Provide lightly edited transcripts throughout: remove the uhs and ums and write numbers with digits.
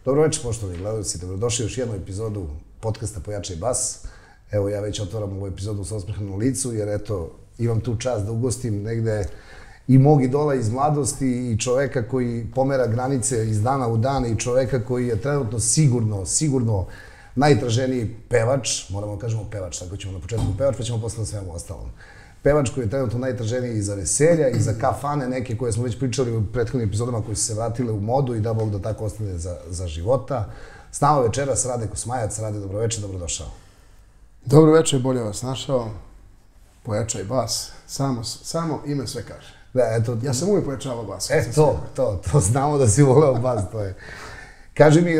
Dobro večer, poštovani gledalci, dobrodošli u još jednu epizodu podcasta Pojačaj bas. Evo, ja već otvaram ovu epizodu sa osmehom na licu, jer eto, imam tu čast da ugostim negde i mog idola iz mladosti i čoveka koji pomera granice iz dana u dan i čoveka koji je trenutno sigurno najtraženiji pevač, moramo da kažemo pevač, tako ćemo na početku pevač, pa ćemo posle na svemu ostalom. Pevač koji je trenutno najtraženiji i za veselja i za kafane neke koje smo već pričali u prethodnim epizodama koji su se vratile u modu i da Bog da tako ostane za života. S nama večeras Rade Kosmajac. Rade, dobro večer, dobrodošao. Dobro večer, bolje vas našao. Pojačaj bas. Samo ime sve kaže. Da, eto, ja sam uvijek pojačavao bas. To znamo da si voleo bas, to je. Kaži mi,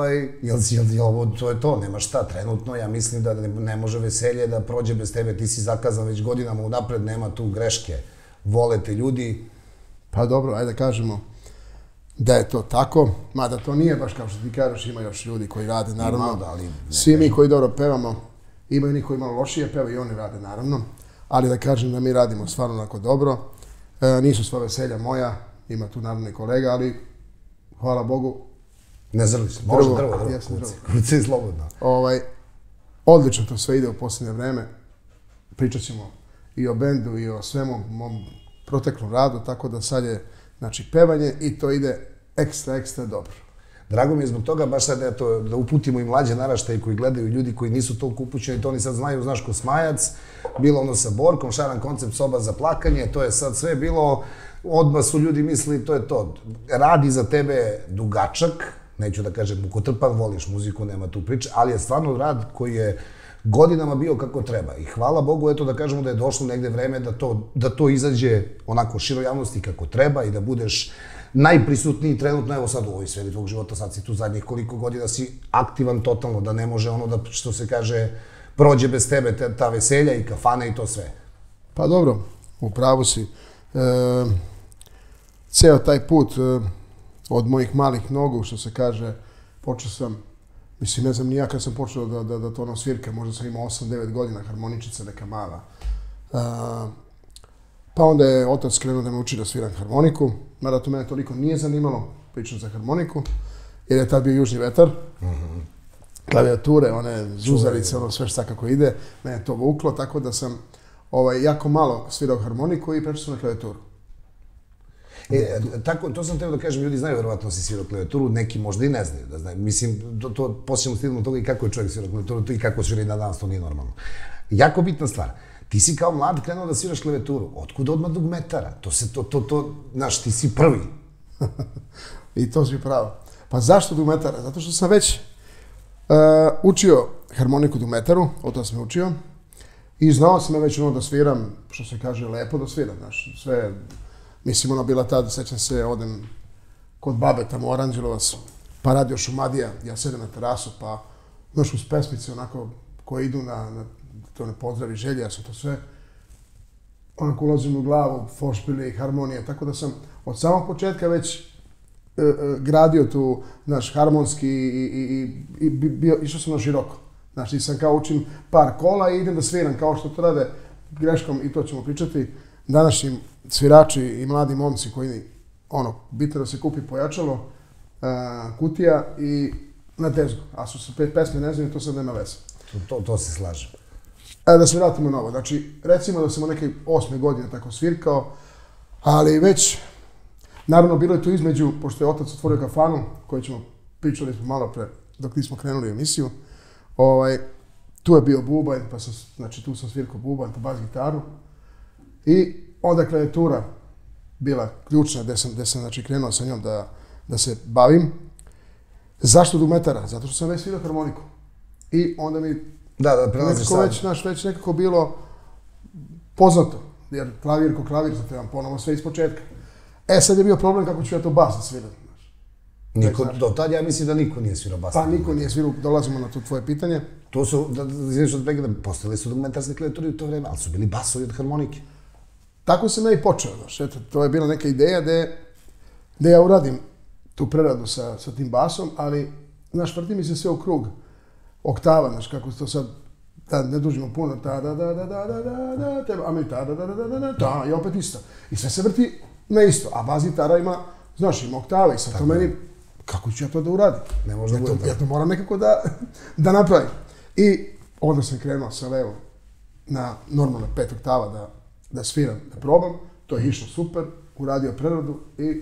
jel ovo, to je to, nema šta, trenutno, ja mislim da ne može veselje da prođe bez tebe, ti si zakazan već godinama unapred, nema tu greške, vole te ljudi. Pa dobro, ajde da kažemo da je to tako, mada to nije baš kao što ti kažeš, ima još ljudi koji rade, naravno, svi mi koji dobro pevamo, ima i oni koji malo lošije peva i oni rade, naravno, ali da kažem da mi radimo stvarno onako dobro, nisu sva veselja moja, ima tu naravno i kolega, ali hvala Bogu, ne zrli se, može drvo, kuci je slobodno. Odlično to sve ide u posljednje vreme. Pričat ćemo i o bendu i o svemu mom proteklom radu, tako da sad je pevanje i to ide ekstra dobro. Drago mi je zbog toga, baš sad da uputimo i mlađe naraštaje koji gledaju, ljudi koji nisu toliko upućeni, to oni sad znaju, znaš, Kosmajac, bilo ono sa Borkom, šaran koncept soba za plakanje, to je sad sve bilo, odmah su ljudi mislili, to je to, radi za tebe dugačak, neću da kažem mukotrpan, voliš muziku, nema tu priče, ali je stvarno rad koji je godinama bio kako treba. I hvala Bogu, eto da kažemo da je došlo negde vreme da to izađe onako široj javnosti kako treba i da budeš najprisutniji trenutno, evo sad u ovoj sferi tvog života, sad si tu zadnjih koliko godina si aktivan totalno, da ne može ono da, što se kaže, prođe bez tebe ta veselja i kafane i to sve. Pa dobro, u pravu si. Ceo taj put od mojih malih nogu, što se kaže, počeo sam, mislim, ne znam ni ja kad sam počeo da to svirka, možda sam imao 8-9 godina, harmoničica neka mala. Pa onda je otac krenuo da me uči da sviram harmoniku, mada to mene toliko nije zanimalo, pričam za harmoniku, jer je tad bio južni vetar, klavijature, one zuzarice, ono sve šta kako ide, mene to vuklo, tako da sam jako malo svirao harmoniku i prešao sam na klavijaturu. Tako, to sam teo da kažem, ljudi znaju verovatno si svirao klavijaturu, neki možda i ne znaju da znaju. Mislim, poslije ćemo stignuti od toga i kako je čovjek svirao klavijaturu i kako svira i na danas, to nije normalno. Jako bitna stvar, ti si kao mlad krenuo da sviraš klavijaturu, otkud odmah dugmetara? Znaš, ti si prvi. I to si pravo. Pa zašto dugmetara? Zato što sam već učio harmoniku dugmetaru, otac me učio, i znao sam već ono da sviram, što se kaže, lepo da sviram, znaš, sve. Mislim, ona bila tada, sećam se, odem kod babe tamo u Aranđelovac, pa radio Šumadija, ja sedem na terasu, pa znaš, uz pesmice onako koje idu na to ne pozdravi želje, ja sam to sve onako ulazim u glavu, foršpile i harmonija, tako da sam od samog početka već gradio tu, znaš, harmonski i išao sam na široko. Znaš, nisam kao učim par kola i idem da sviram, kao što to rade greškom i to ćemo pričati. Današnjim svirači i mladi momci koji, bitno da se kupi pojačalo, kutija i na tezgu. A su se 5 pesme ne znaju, to sad nema veze. To se slaže. Da se vratimo na ovo. Znači, recimo da sam od neke 8. godine tako svirkao, ali već, naravno, bilo je tu između, pošto je otac otvorio kafanu, koju pričali smo malo pre, dok nismo krenuli u emisiju, tu je bio bubanj, pa znači tu sam svirkao bubanj, pa bas gitaru. I onda klavijatura bila ključna gde sam znači, krenuo sa njom da se bavim. Zašto dugmetara? Zato što sam već svirao harmoniku. I onda mi već nekako bilo poznato. Jer klavir ko klavir, zato imam ponovo sve iz početka. Sad je bio problem kako ću ja to bas da sviram. Do tad ja mislim da niko nije svirao bas. Pa niko nije svirao, dolazimo na to tvoje pitanje. To su, postavili su dugmetarske klavijature u to vreme, ali su bili basovi od harmonike. Tako sam ja i počeo, znaš, eto, to je bila neka ideja da ja uradim tu preradu sa tim basom, ali, znaš, vrti mi se sve u krug oktava, znaš, kako to sad, da ne dužimo puno, a mi ta, i opet isto. I sve se vrti na isto, a bas gitara ima, znaš, ima oktave i sad to meni kako ću ja to da uradim? Ne može da bude tako. Ja to moram nekako da napravim. I onda sam krenuo sa levom na normalno 5 oktava da sviram, da probam. To je išlo super, uradio preradu i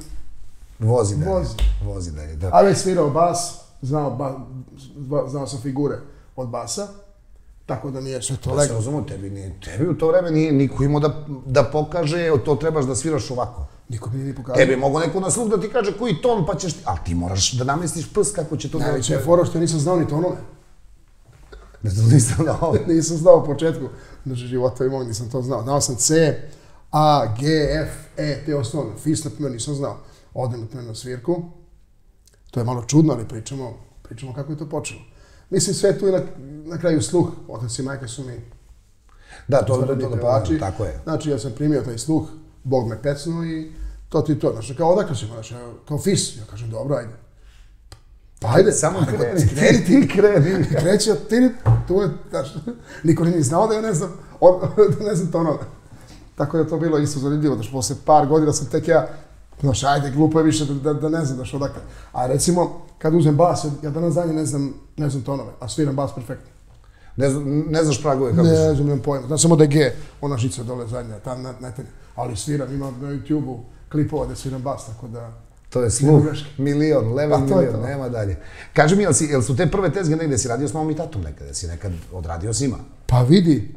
Vozi dalje, da. A već svirao bas, znao sam figure od basa, tako da nije sve to Da se leglo. razumio, tebi u to vreme nije niko imao da pokaže, to trebaš da sviraš ovako. Niko mi nije ni pokazao. Tebi mogo neko na sluh da ti kaže koji ton, pa ćeš ti... Ali ti moraš da namestiš prst kako će to... Najveća je fora što nisam znao ni tonove. Nisam znao. Nisam znao u početku, znači života i mog nisam to znao. Znao sam C, A, G, F, E, te osnovne. Fis, na primjer, nisam znao. Odem, na primjer, na svirku. To je malo čudno, ali pričamo kako je to počelo. Mislim, sve tu je na kraju sluh. Otac i majka su mi... Da, to tako je. Znači, ja sam primio taj sluh, Bog me pecnuo i to ti to. Znači, kao odakle si, znači, kao Fis. Ja kažem, dobro, ajde. Pa ajde, samo kreni. Kreće od ti, tu je, znaš, niko nije znao da ja ne znam tonove. Tako da je to bilo isto zanimljivo, znaš, posle par godina sam tek ja, znaš, ajde, glupo je više da ne znam, znaš, odakle. A recimo, kad uzmem bas, ja danas dalje ne znam tonove, a sviram bas perfektno. Ne znaš pragove kako ne znam, nemam pojma. Znam samo da je G, ona žica dole zadnja, tam netanja. Ali sviram, imam na YouTube-u klipova da sviram bas, tako da... To je sluh, milion, level milion, nema dalje. Kaži mi, jel su te prve tezge negde si radio s mamom i tatom nekada? Si nekad odradio s njima? Pa vidi,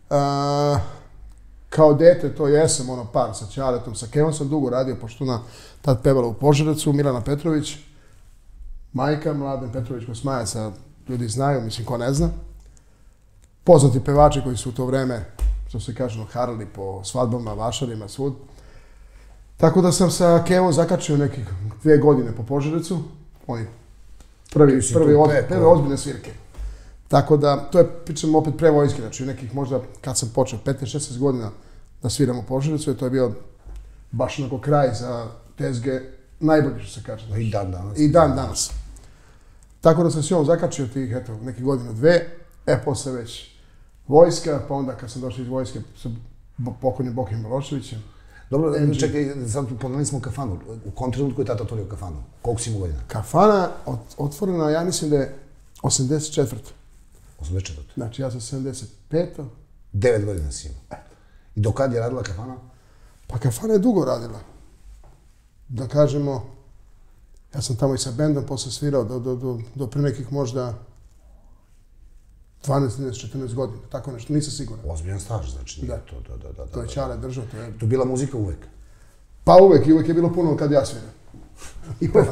kao dete to jesam, par sa Ćaletom, sa Kevom sam dugo radio, pošto ona tad pevala u Požarevcu, Milana Petrović, majka, Mladen Petrović Kosmajaca, ljudi znaju, mislim, ko ne zna. Poznati pevači koji su u to vreme, što se kaže, harali po svadbama, vašarima, svud. Tako da sam sa Kevom zakačio nekih 2 godine po Požarevcu, oni prve ozbiljne svirke. Tako da, to je, pričam opet pre vojske, znači nekih možda, kad sam počeo, 15-16 godina da sviram u Požarevcu, to je bio baš onako kraj za tezge, najbolji što se kaže. I dan danas. I dan danas. Tako da sam s njom zakačio tih, eto, nekih godinu, 2, posle već vojska, pa onda kad sam došao iz vojske sa pokojnim Bokim Miloševićem. Dobro, čekaj, sad pomenuli smo kafanu. U kom trenutku je tata otvorio kafanu? Koliko si imao godina? Kafana otvorena, ja mislim da je 84. 84. Znači, ja sam 75. 9 godina si imao. I do kad je radila kafana? Pa kafana je dugo radila. Da kažemo, ja sam tamo i sa bendom posle svirao do pre nekih možda 12-14 godina, tako nešto, nisam siguran. Ozbiljan staž, znači nije to. To je Ćale držao, to je... Tu je bila muzika uvek? Pa uvek, i uvek je bilo puno kad ja sviram. I peva.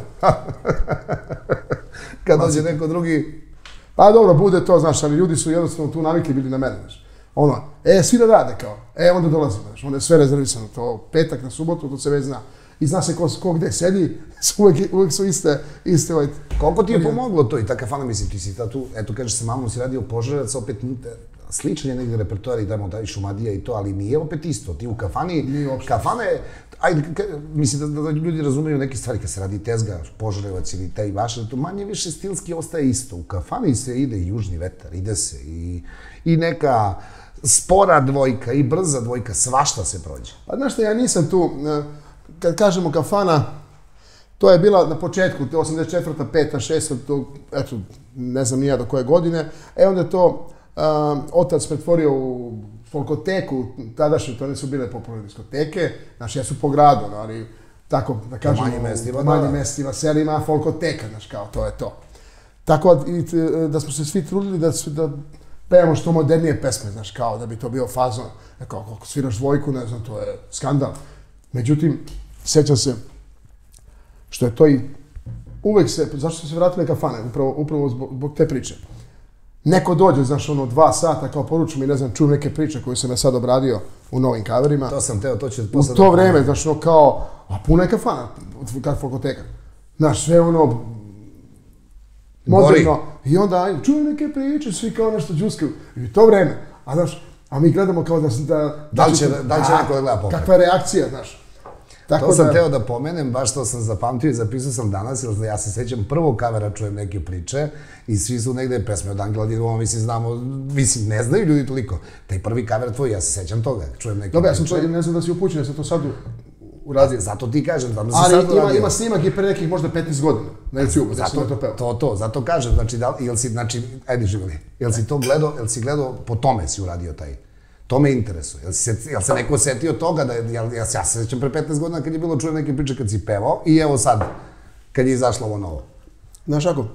Kad dođe neko drugi... Pa dobro, bude to, znaš, ali ljudi su jednostavno tu navikli bili na mene, znaš. Ono, svi da rade kao, onda dolazimo, znaš, onda je sve rezervisano, to petak na subotu, to se već zna. I zna se ko gde sedi, uvek su iste Koliko ti je pomoglo to i ta kafana, mislim, ti si tu, eto kažeš sa mamom si radio Požarevac, opet sličan je negdje repertoar i tamo taj Šumadija i to, ali nije opet isto. Ti u kafani, kafana je, ajde, mislim da ljudi razumeju neke stvari, kad se radi tezga, Požarevac ili taj vaša, to manje više stilski ostaje isto. U kafani se ide i južni vetar, ide se i neka spora dvojka i brza dvojka, svašta se prođe. Pa znaš što, ja nisam tu, kad kažemo kafana, to je bila na početku, 84. 5. 6. eto, ne znam nija do koje godine, onda je to otac pretvorio u folkoteku, tadašnje to nisu bile popularne diskoteke, znaš, jesu po gradu, ali tako, da kažemo, u manjim mestima, selima, folkoteka, znaš, kao, to je to. Tako da smo se svi trudili da pevamo što modernije pesme, znaš, kao, da bi to bio fazon, kao, ako sviraš dvojku, ne znam, to je skandal. Međutim, sjećam se što je to i uvek se, zašto su se vratile kafane, upravo zbog te priče. Neko dođe, znaš, 2 sata, kao poruču mi, ne znam, čujem neke priče koje sam ja sad obradio u novim kaverima. To sam teo, to će... U to vreme, znaš, kao, a puna je kafana, kad folkoteka. Znaš, sve moderno. I onda, čujem neke priče, svi kao nešto džuskaju. I to vreme, a znaš, a mi gledamo kao da... Da li će neko da gleda popet? Kakva je reakcija, znaš. To sam teo da pomenem, baš što sam zapamtio i zapisao sam danas, jer ja se sećam prvog kavera, čujem neke priče i svi su negde pesme od Angela Didova, mislim, znamo, mislim, ne znaju ljudi toliko. Taj prvi kaver tvoj, ja se sećam toga, čujem neke priče. Dobro, ja sam to, ne znam da si upućen, ja sam to sad uradio. Zato ti kažem, da si Ali sad uradio. ima snimak i pre nekih možda 15 godina na YouTube, da sam to peo. Zato kažem, znači, ajde živjeli, jel si gledao, po tome si uradio taj. To me interesuje. Jel se neko setio toga da, ja se sećam pre 15 godina kad je bilo čujem neke priče kad si pevao i evo sad, kad je izašlo ovo novo. Znaš ako,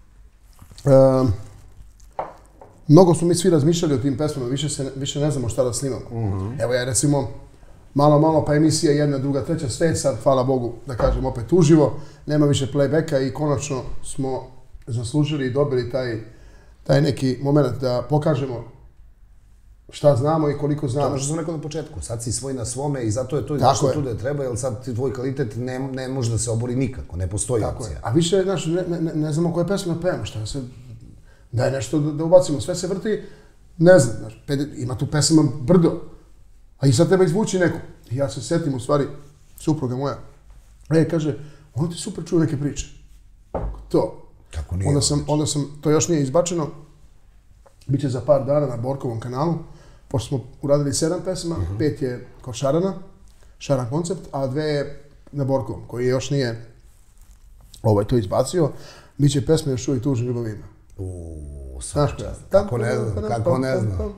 mnogo smo mi svi razmišljali o tim pesmama, više ne znamo šta da snimamo. Evo ja recimo, malo pa emisija jedna, druga, treća, sve sad, hvala Bogu, da kažem opet uživo, nema više playbacka i konačno smo zaslužili i dobili taj neki moment da pokažemo šta znamo i koliko znamo. To ono što sam rekao na početku, sad si svoj na svome i zato je to izašlo tu da je treba, jer sad tvoj kvalitet ne može da se obori nikako, ne postoji opcija. A više, znaš, ne znamo koje pesme da pevamo, šta se... Daj nešto da ubacimo, sve se vrti, ne znam, znaš, ima tu pesama brdo, a i sad treba izvući neko. I ja se setim, u stvari, supruga moja, kaže, ono ti super čuo neke priče. To. Kako nije? Onda sam, to još nije izbačeno, bit će za par dana na Borkovom kanalu, pošto smo uradili 7 pesama, 5 je kod Šarana, Šaran koncept, a 2 je na Borkovom, koji još nije to izbacio, bit će pesme Još uvijek tužna ljubav ima. Svaka čast. Kako ne znam.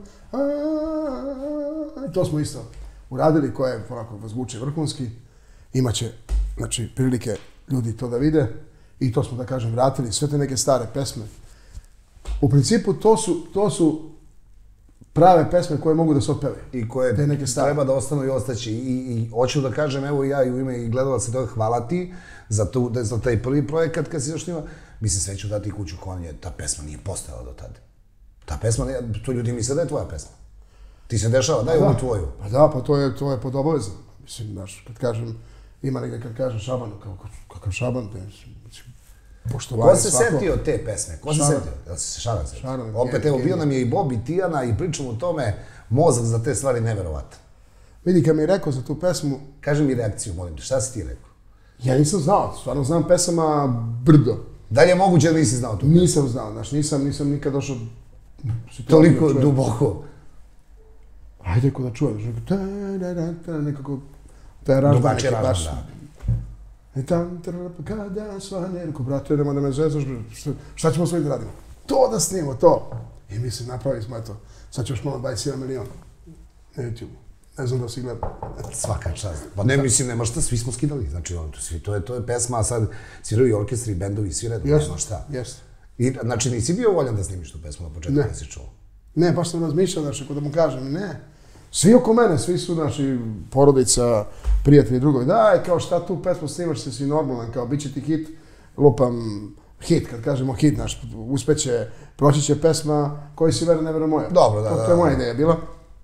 To smo isto uradili, koje onako zvuči vrhunski. Imaće, znači, prilike ljudi to da vide i to smo, da kažem, vratili sve te neke stare pesme. U principu, to su prave pesme koje mogu da se otpevaju. I koje treba da ostanu i ostaći. I hoću da kažem, evo ja i u ime i gledalaca toga, hvala ti za taj prvi projekat kad si još snima. Mislim, sve ću dati Kuću konje, ta pesma nije postojala do tada. Ta pesma, to ljudi misle da je tvoja pesma. Ti se dešava, daj ovu tvoju. Pa da, pa to je pod obavezom. Mislim, znaš, kad kažem, ima negdje kad kažem Šabanu, kakav Šaban, poštovanje svako. Ko se setio te pesme? Ko se setio? Jel se Šaran setio? Opet, evo, bio nam je i Bob i Tijana i pričamo o tome, mozak za te stvari neverovatan. Vidi, kad mi je rekao za tu pesmu... Kaži mi reakciju, molim te, šta si ti rekao? Ja nisam znao, stvarno znam pesama brdo. Da li je moguće da nisi znao tu? Nisam znao, znaš, nisam nikad došao... Toliko duboko. Ajde ko da čujem, nekako... To je aranžman neki baš. I tam, kada svane, rekao, brate, idemo da me zezaš, šta ćemo sve da radimo? To da snimamo, to! I mislim, napravili smo, eto, sad ću još malo 21 miliona na YouTube. Ne znam da si gledao. Svaka čast. Pa ne, mislim, nema šta, svi smo skidali. Znači, to je pesma, a sad sviraju i orkestri, i bendovi, svi redom, nema šta. Jeste. Znači, nisi bio voljan da snimiš tu pesmu na početku, kada si čuo? Ne, baš sam razmišljao, znači, ako da mu kažem, ne. Svi oko mene, svi su naši porodica, prijatelji, drugovi. Daj, kao šta tu pesmu snimaš, si normalan, kao bit će ti hit, lupam hit, kad kažemo hit, znaš, uspeće, proći će pesma koji si vera, ne vera moja. Dobro, da. To je moja ideja bila.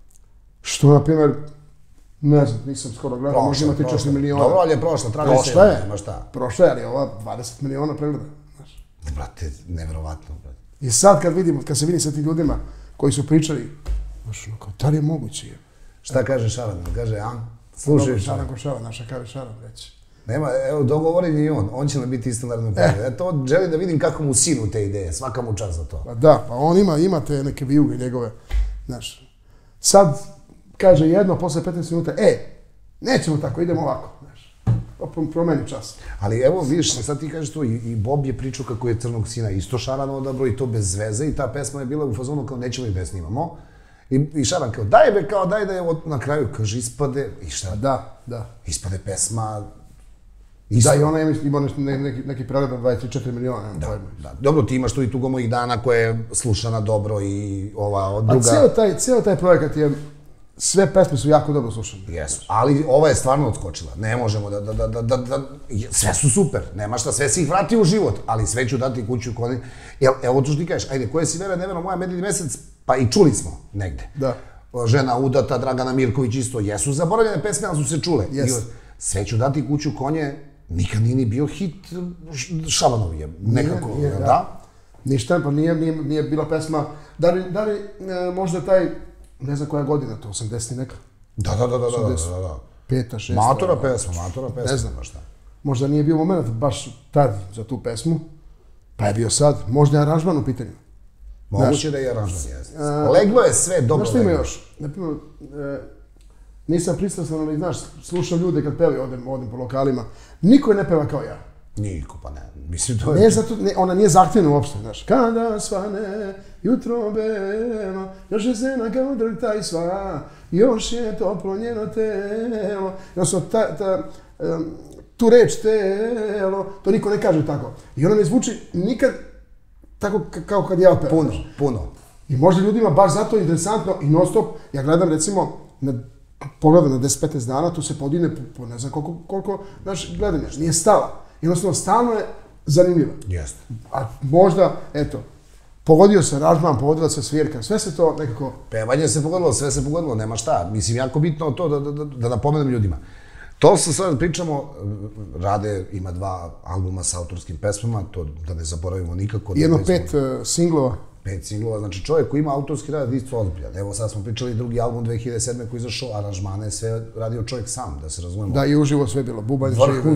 Što, na primjer, ne znam, nisam skoro gledao, možda imati 4 miliona. Dobro, ali je prošla, traži se, nema šta. Prošla je, ali je ova 20 miliona pregleda. Brate, nevjerovatno, brate. I sad kad se vidi sa tim ljudima koji su pričali, znaš, ono kao, da li je moguće? Šta kaže Šaran? Kaže, slušaj Šaran ko Šaran, naša kaže Šaran, reći. Nema, evo, dogovoren je i on će nam biti isto naredno period. To želim da vidim kako mu sinu te ideje, svaka mu čast za to. Pa da, pa on ima te neke vijuge njegove, znaš. Sad kaže jedno, posle 15 minuta, nećemo tako, idemo ovako, znaš. Promeni čas. Ali evo, vidiš, sad ti kažeš to, i Bob je pričao kako je Crnog sina isto Šaran odabro i to bez veze i ta pesma je bila u fazonu kao nećemo i bez snimamo. I Šaran kao, daj da je na kraju, kaže, ispade, i šta? Da. Ispade pesma... Da, i ona ima neki pregled na 24 miliona. Da. Dobro, ti imaš tu i Tugo mojih dana koja je slušana dobro i ova druga... A cijel taj projekat je... Sve pesme su jako dobro slušane. Jesu, ali ova je stvarno odskočila. Ne možemo da... Sve su super, nema šta, sve si ih vratio u život, ali sve ću dati Kuću konje. Evo to što ti kažeš, ajde, koje si vera, nevera moja, Medvedi mesec, pa i čuli smo negde. Da. Žena udata, Dragana Mirković isto, jesu zaboravljene pesme, ali su se čule. Sve ću dati Kuću konje, nikad nije ni bio hit Šabanov je, nekako, da? Ništa, pa nije bila pesma. Da li možda taj... Ne znam koja godina to, 80 neka? Da. 5. 6. Matora pesma. Ne znam šta. Možda nije bio moment baš tad za tu pesmu, pa je bio sad. Možda je aranžman u pitanju. Moguće da je aranžman, jesno. Leglo je sve dobro. Znaš što ima još? Naprimjer, nisam pristrasan, ali znaš, slušam ljude kad pevaju, odem po lokalima, niko je ne peva kao ja. Niko, pa ne. Mislim, to je... Ne, zato, ona nije zahtjevna uopšte, znaš. Kada svane, jutro belo, još je zena kao drta i sva, još je toplo njeno telo. Jednostavno, tu reč telo, to niko ne kaže tako. I ona ne zvuči nikad tako kao kad ja pevam. Puno. I možda ljudima baš zato interesantno i non stop, ja gledam recimo, pogledam na 10-15 dana, tu se podigne po ne znam koliko naš gledanja. Nije stala. Jednostavno, stalno je zanimljiva. Jeste. A možda, eto, pogodio se aranžman, pogodila se svirka, sve se to nekako... Pevanje se pogodilo, sve se pogodilo, nema šta. Mislim, jako bitno to da napomenem ljudima. To se sad pričamo, Rade ima 2 albuma sa autorskim pesmama, to da ne zaboravimo nikako. Jedno 5 singlova. 5 singlova, znači čovjek koji ima autorski rad isto ozbiljan. Evo sad smo pričali drugi album 2007. koji je izašao, aranžmane sve radio čovjek sam, da se razumemo. Da, i uživo sve bilo, bubanj,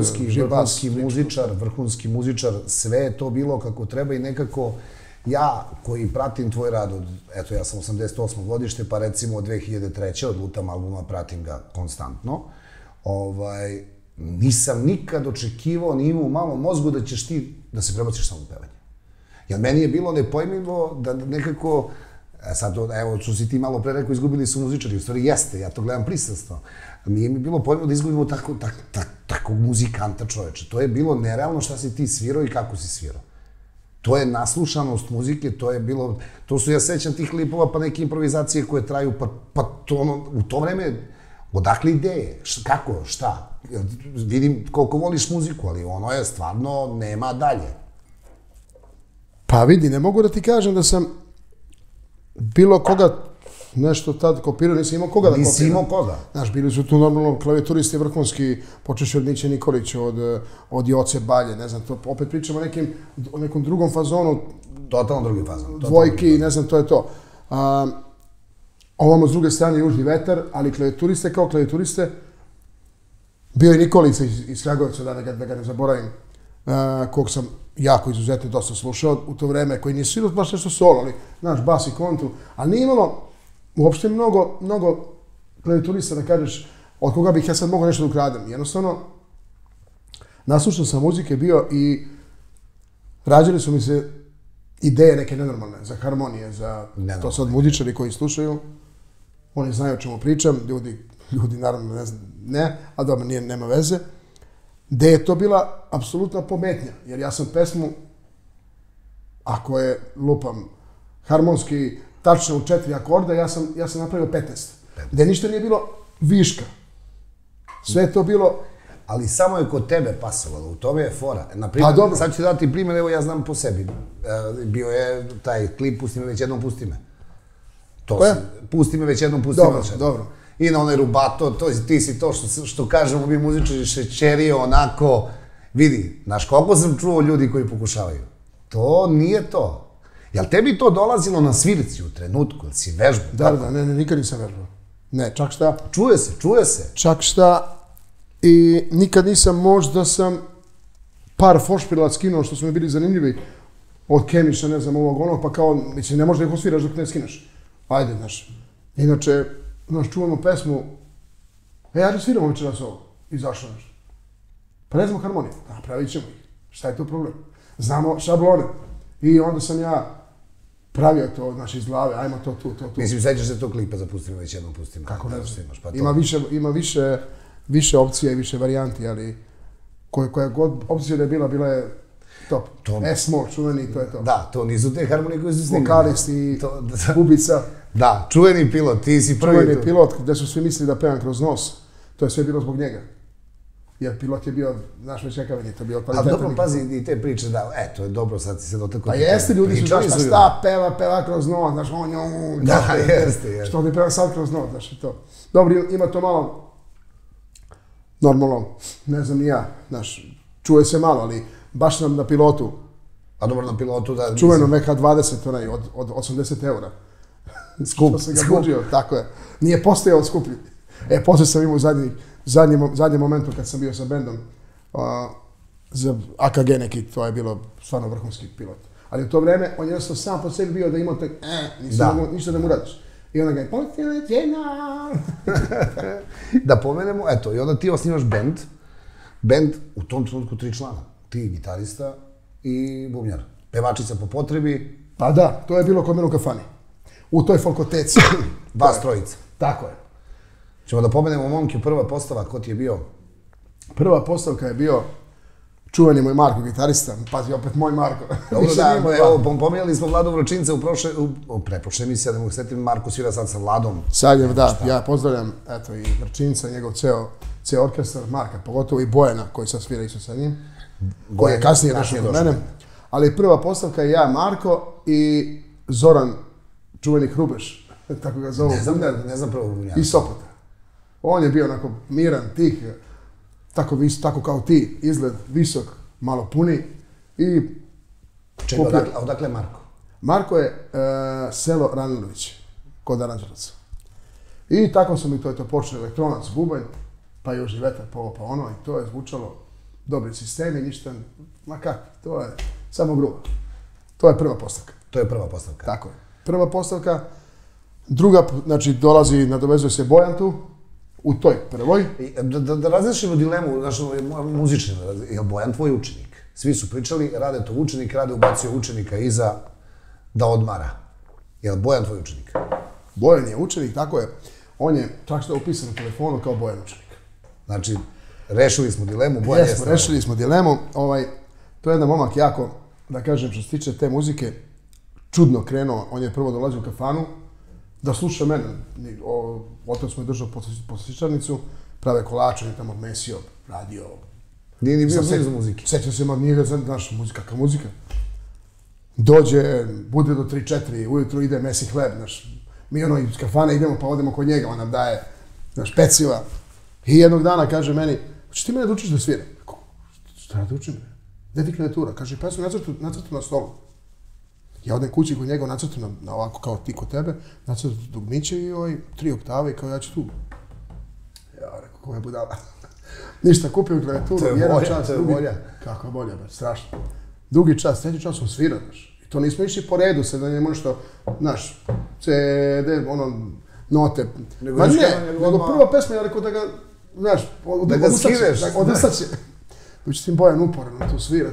vrhunski muzičar, sve je to bilo kako treba i nekako ja koji pratim tvoj rad od, eto ja sam 88. godište, pa recimo od 2003. od Lutam albuma pratim ga konstantno, nisam nikad očekivao, ni imao u malom mozgu da ćeš ti da se prebaciš samo u pevanje. Jer meni je bilo nepojmljivo da nekako, sad evo što si ti malo pre rekao, izgubili su muzičari, u stvari jeste, ja to gledam prisutno. Nije mi bilo pojmljivo da izgubimo takvog muzikanta čoveče. To je bilo nerealno šta si ti svirao i kako si svirao. To je naslušanost muzike, to je bilo, to su ja sećam tih klipova pa neke improvizacije koje traju, pa to u to vreme, odakle ideje, kako, šta? Vidim koliko voliš muziku, ali ono je stvarno, nema dalje. Pa vidi, ne mogu da ti kažem da sam bilo koga nešto tad kopirao, nisam imao koga da kopiram. Nisi imao koga? Znaš, bili su tu normalno klavijaturisti vrhunski, počeši od Miće Nikolića, od Joce Balje, ne znam, to opet pričamo o nekom drugom fazonu. Totalno drugi fazon. Dvojki, ne znam, to je to. Ovamo s druge strane Južni vetar, ali klavijaturiste kao klavijaturiste, bio je Nikolica iz Kragujevca, da ga ne zaboravim, kog sam jako izuzetno dosta slušao u to vreme, koji nije svirao baš nešto solo, ali, znaš, bas i kontu, ali nije imalo uopšte mnogo klavijaturista, da kažeš, od koga bih ja sad mogao nešto da ukradem. Jednostavno, naslušao sam muzike bio i rađali su mi se ideje neke nenormalne, za harmonije, za to sad muzičari koji slušaju, oni znaju o čemu pričam, ljudi naravno ne, a dobro, nema veze, gde je to bila apsolutna pometnja, jer ja sam pesmu, ako je lupam harmonski, tačno u 4 akorda, ja sam napravio 15. Gde ništa nije bilo viška. Sve je to bilo... Ali samo je kod tebe pasovalo, u tome je fora. Naprimjer, sad ću dati primjer, evo ja znam po sebi. Bio je taj klip Pusti me već jednom, pusti me. Pusti me već jednom, pusti me. Dobro. I na onaj rubato, ti si to što kažemo mi muzičari, šećerio onako, vidi, znaš koliko sam čuo ljudi koji pokušavaju. To nije to. Jel tebi to dolazilo na svirci u trenutku, ili si vežbao? Da, ne, nikad nisam vežbao. Ne, čak šta. Čuje se. Čak šta i nikad nisam, možda sam par fošpila skinuo što su mi bili zanimljivi od Kemiša, ne znam, ovog onog, pa kao, mislim, ne možda ih osviraš dok ne skineš. Ajde, znaš. Inače, znaš, čuvamo pesmu, ja ću sviramo večeras ovo, izašao nešto. Pa ne znamo harmoniju, napravit ćemo ih. Šta je to problem? Znamo šablone. I onda sam ja pravio to, znači, iz glave, ajmo to tu. Mislim, sećaš se tog klipa za Pusti me već jednom, pusti me. Kako ne znam. Ima više opcija i više varijanti, ali koja god opcija da je bila je top. S-moll, čuveni, to je to. Da, to nisu te harmonije koje su snimljene. Vokalist i bubica. Da, čuveni pilot, ti si prvi tu. Čuveni pilot, gde su svi mislili da pevam kroz nos. To je sve bilo zbog njega. Jer pilot je bio, znaš već kakav je to bio kvalitetan. Ali dobro, pazi i te priče da, to je dobro, sad si se dotakao. Pa jeste, ljudi su znaš šta peva kroz nos, znaš, da, jeste. Što bi peva sad kroz nos, znaš, to. Dobro, ima to malo, normalno, ne znam ni ja, znaš, čuje se malo, ali baš nam na pilotu. A dobro, na pilotu da... Čuveno VH20, onaj, od 80 eura. Skup. Što sam ga buđio, tako je. Nije postojao skuplji. Poslije sam imao zadnjem momentu kad sam bio sa bendom za AKG neki, to je bilo stvarno vrhunski pilot. Ali u to vreme, on je jednostavno sam po sebi bio da imao tak, ništa da mu radiš. I onda ga je Da pomenemo, eto, i onda ti osnivaš bend. Bend u tom trenutku 3 člana. Ti, gitarista i bubnjar. Pevačica po potrebi. Pa da, to je bilo kod mene u kafani. U toj folkoteci. Vas trojica. Tako je. Ćemo da pomenemo momke, prva postava, ko ti je bio? Prva postavka je bio čuveni moj Marko, gitarista. Pazi, opet moj Marko. Dobro, da, evo, pominjali smo Vladu Vročinca u preprošle emisije, da mogu setim, Marko svira sad sa Vladom. Sad je, da, ja pozdravljam, eto, i Vrčinca, njegov ceo orkestar, Marka, pogotovo i Bojana, koji sad svira isto sa njim, koji je kasnije došao do mene. Ali prva postavka je ja, Marko i Zoran, čuveni Hrubeš, tako ga zovu. Ne znam prvo bubnjara. I Sopota. On je bio onako miran, tih, tako kao ti, izgled visok, malo puni i... Čekaj, odakle je Marko? Marko je selo Ranilović, kod Aranđelovca. I tako su mi to počeli, elektronac, bubanj, pa još i vetar, pa ovo, pa ono, i to je zvučalo dobri sistemi, ništa, ma kako, to je samo grubo. To je prva postavka. To je prva postavka. Tako je. Prva postavka, druga, znači dolazi, nadovezuje se Bojan tu, u toj prvoj. Da različimo dilemu, znaš, muzični, je li Bojan tvoj učenik? Svi su pričali, Rade to učenik, Rade ubacio učenika iza da odmara. Je li Bojan tvoj učenik? Bojan je učenik, tako je. On je čak što je upisan u telefonu kao Bojan učenik. Znači, rešili smo dilemu, Bojan je stavio. Rešili smo dilemu. To je jedan momak jako, da kažem, što se tiče te muzike, čudno krenuo. On je prvo dolazio u kafanu da sluša mene. Otac mu je držao posličarnicu, prave kolače, on je tamo mesio, radio. Nije ni bio blizu muzike. Sećam se, nije znaš, kakva muzika. Dođe, bude do 3-4, ujutru ide mesi hleb, znaš. Mi ono iz kafana idemo pa odemo kod njega, on nam daje, znaš, peciva. I jednog dana kaže meni, hoćeš ti mene da učiš da sviram? Šta da učim? Gde ti klavijatura? Kaže, pa ja sam nacrtu na stolu. Ja odem kući kod njega, nacrtu na ovako kao ti kod tebe, nacrtu dugmiće i 3 oktave i kao ja ću tu. Ja rekao, ko je budala. Ništa, kupio klavijaturu, jedan čas, to je bolja. Kako je bolja, strašno. Drugi čas, treći čas sam svirao, znaš. I to nismo išli po redu, sad da nije što, znaš, CD, note. Ma ne, nego prva pesma, ja rekao da ga, znaš, da ga skiveš. Odustaće. Ući s tim Bojan uporano tu svira,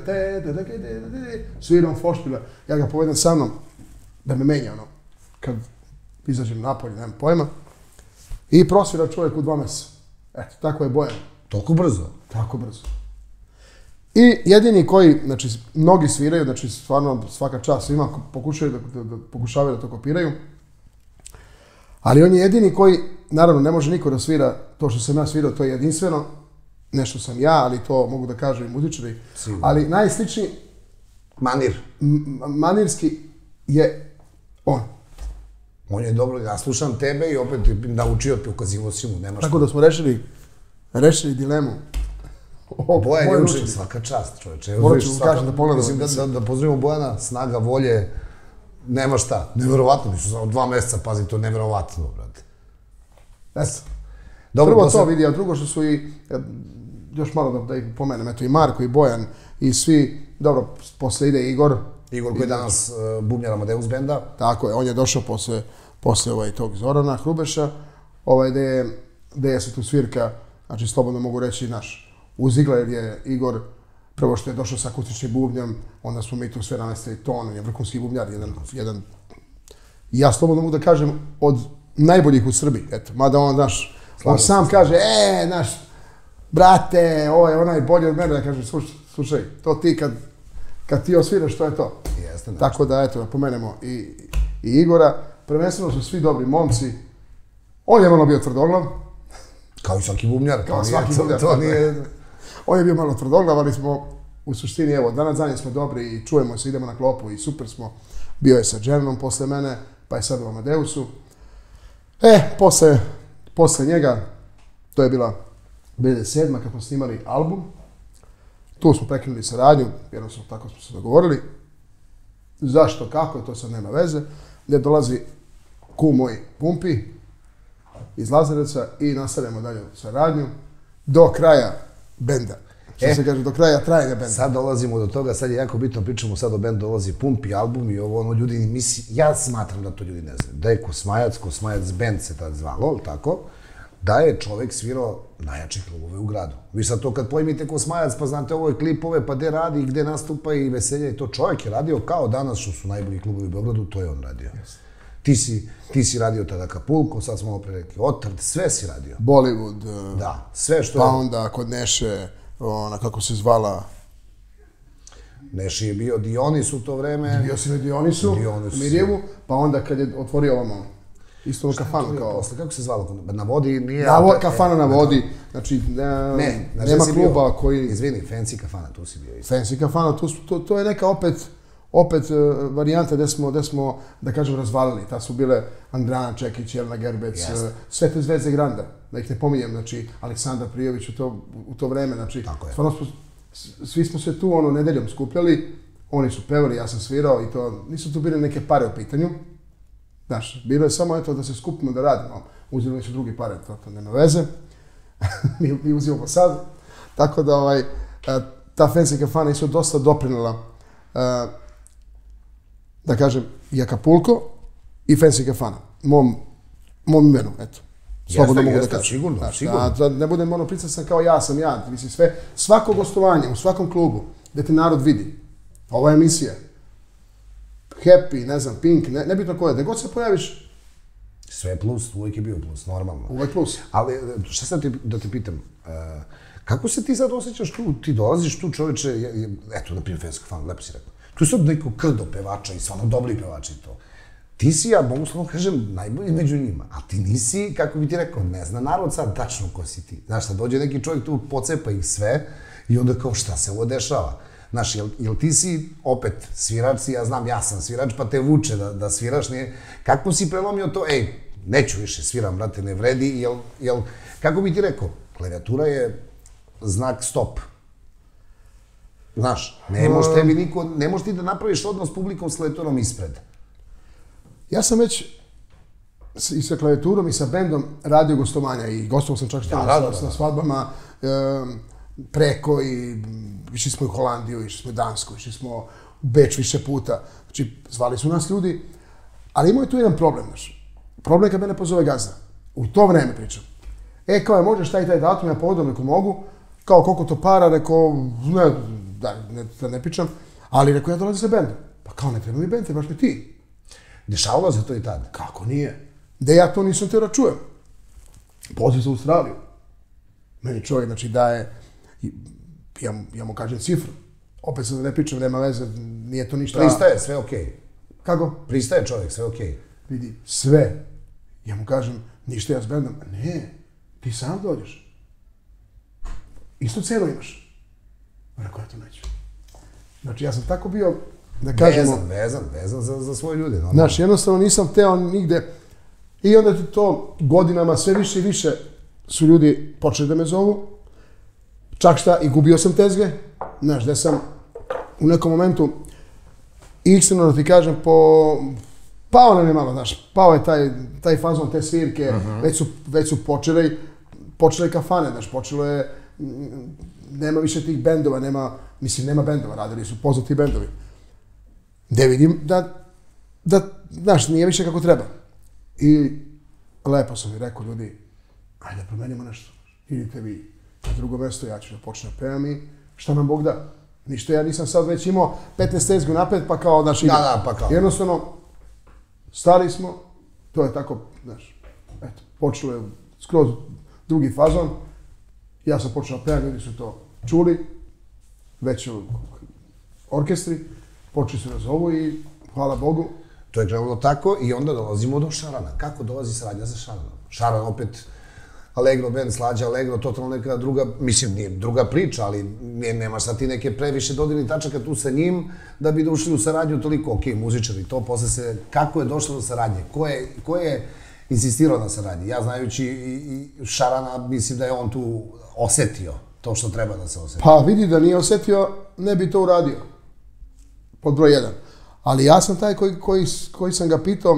svira on fošpila, ja ga povedem sa mnom da me menja, kad izađem napolje, nemam pojma. I prosvira čovjek u 2 mjeseca. Eto, tako je Bojan. Toliko brzo? Tako brzo. I jedini koji, znači, mnogi sviraju, znači, stvarno svaka čast svima pokušavaju da to kopiraju, ali on je jedini koji, naravno, ne može niko da svira to što sam ja svirao, to je jedinstveno, nešto sam ja, ali to mogu da kažem i muzičari, ali najsličniji manirski je on. On je dobro, ja slušam tebe i opet naučio te ukazivo si mu, nemaš... Tako da smo rešili dilemu. Bojan je učenik, svaka čast, čoveče. Morat ću kažem da pogledamo. Mislim da pozdravimo Bojana, snaga, volje, nema šta. Neverovatno, nisu samo 2 mjeseca, pazi, to je neverovatno, brate. Prvo to vidi, a drugo što su i, još malo da ih pomenem, eto i Marko i Bojan i svi, dobro, posle ide Igor. Igor koji je danas bubnjar Amadeus benda. Tako je, on je došao posle tog Zorana Hrubeša, gde je se tu svirka, znači slobodno mogu reći naš, uz Igler je Igor, prvo što je došao sa akustičnim bubnjom, onda smo mi tu sve namestili ton, on je vrhunski bubnjar, jedan, ja slobodno mogu da kažem, od najboljih u Srbiji, eto, mada on, znaš, on sam kaže, naš, brate, ovo je onaj bolji od mene, da kaže, slušaj, to ti kad ti osviraš, to je to. Tako da, eto, napomenemo i Igora, prvenstveno su svi dobri momci, on je malo bio tvrdoglav. Kao i svaki bubnjar. Kao svaki bubnjar. On je bio malo tvrdoglav, ali smo u suštini, evo, danas za nje smo dobri i čujemo se, idemo na klopu i super smo. Bio je sa Džernom posle mene, pa je sad u Amadeusu. Posle njega, to je bila 2007. kad smo snimali album. Tu smo prekinuli saradnju, jednostavno tako smo se dogovorili. Zašto, kako, to sad nema veze. Gdje dolazi kum moj Pumpi iz Lazarevca i nastavljamo dalje saradnju do kraja benda. Što se kaže, do kraja trajanja benda. Sad dolazimo do toga, sad je jako bitno, pričamo sad o bendu, dolazi Pump i album i ovo, ljudi misli, ja smatram da to ljudi ne znaju, da je Kosmajac band se tad zvalo, tako, da je čovek svirao najjače klubove u gradu. Vi sad to kad pojmite Kosmajac, pa znate ove klipove, pa gde radi, gde nastupa i veselje, i to čovek je radio kao danas što su najbolji klubovi u Beogradu, to je on radio. Ti si radio tada Acapulco, sad smo opet rekli, Otard, sve si radio. Bollywood. Da, sve što pa je... Pa onda kod Neše, ona kako se zvala... Neši je bio Dionis u to vreme. Bio si na Dionisu, u Mirjevu, pa onda kad je otvorio ovamo, isto kafanu kao... Kako se zvalo? Na vodi nije... Kafana na vodi, znači nema kluba koji... Izvini, Fancy kafana, tu si bio. Fancy kafana, to je neka opet varijanta gde smo, da kažem, razvalili. Tad su bile Andrana Čekić, Jelena Gerbec, sve te zvezde Granda, da ih ne pominjem, znači Aleksandar Prijović u to vreme, znači stvarno svi smo se tu nedeljom skupljali, oni su pevali, ja sam svirao i to, nisu tu bile neke pare u pitanju. Znaš, bilo je samo eto da se skupimo da radimo, uzeli su drugi pare, to nema veze, mi uzimamo sad, tako da ta Fancy kafana isto dosta doprinela, da kažem, i Acapulco i Fancy kafana, mom imenu, eto. Slobodno mogu da kažem. Sigurno. Da ne budem pricasan kao ja sam ja, mislim sve, svako gostovanje u svakom klubu gde te narod vidi, ova emisija, Happy, ne znam, Pink, nebitno ko je, gde god se pojaviš... Sve plus, uvijek je bio plus, normalno. Uvijek plus. Ali, šta sad da te pitam, kako se ti sad osjećaš tu, ti dolaziš tu čoveče, eto, na primjer, Fancy kafana, lepo si rekao, tu je sad neko krdo pevača i stvarno dobri pevači i to. Ti si, ja mogu stvarno kažem, najbolji među njima, ali ti nisi, kako bi ti rekao, ne zna narod sad tačno ko si ti. Znaš, sad dođe neki čovjek tu, pocepa ih sve i onda kao šta se ovo dešava? Znaš, jel ti si opet svirač si, ja znam, ja sam svirač, pa te vuče da sviraš, nije... Kako si prelomio to, neću više sviram, brate, ne vredi, jel, kako bi ti rekao, klavijatura je znak stop. Znaš, ne može ti da napraviš odnos s publikom s klavijaturom ispred. Ja sam već i sa klavijaturom i sa bendom radio gostovanja i gostovao sam čak na svadbama preko i išli smo u Holandiju, išli smo u Dansku, išli smo u Beč više puta. Znači, zvali su nas ljudi, ali imao je tu jedan problem, znaš. Problem je kad mene pozove gazda. U to vreme pričam. Kao je, možeš taj datum, ja povodom, neko mogu, kao koliko to para, rekao, ne pričam, ali rekao, ja dolazim sa bendom. Pa kao, ne treba mi bend, trebaš mi ti. Dešavalo se to i tada? Kako nije? Da ja to nisam teo da čujem. Poziv za Australiju. Meni čovjek, znači, daje, ja mu kažem cifru. Opet sam da ne pričam, nema veze, nije to ništa... Pristaje, sve okej. Kako? Pristaje čovjek, sve okej. Vidi, sve. Ja mu kažem, ništa ja s bendom. Ne, ti sam dođeš. Istu cenu imaš. Rekao, ja to neću. Znači, ja sam tako bio... Vezan za svoje ljude. Znaš, jednostavno nisam teo nigde. I onda to godinama sve više i više su ljudi počeli da me zovu. Čak šta, i gubio sam tezge. Znaš, gde sam u nekom momentu, iskreno da ti kažem, pao nam je malo, znaš, pao je taj fazon, te svirke, već su počele kafane, znaš, počelo je, nema više tih bendova, nema bendova, radili su poznati bendovi. Gde vidim da, znaš, nije više kako treba. I lepo sam mi rekao, ljudi, ajde da promenimo nešto. Idite vi na drugo mesto, ja ću da počnem da pevam i šta nam Bog da. Ništa, ja nisam sad već imao 15 tezgu napred, pa kao, znaš, idem. Pa kao. Jednostavno, stali smo, to je tako, znaš, eto, počelo je skroz drugi fazon. Ja sam počeo da pevam, ljudi su to čuli, već u orkestri. Počeli su da zovu i hvala Bogu. To je krenulo tako i onda dolazimo do Šarana. Kako dolazi saradnja sa Šaranom? Šaran opet, Allegro band, Slađa Allegro, totalno neka druga, mislim nije druga priča, ali nemaš sad ti neke previše dodirnih tačaka tu sa njim da bi došli u saradnju toliko, ok, muzičari, to posle se, kako je došlo do saradnje? Ko je insistirao na saradnji? Ja znajući i Šarana, mislim da je on tu osetio to što treba da se oseti. Pa vidi da nije osetio, ne bi to uradio. Pod broj 1. Ali ja sam taj koji sam ga pitao,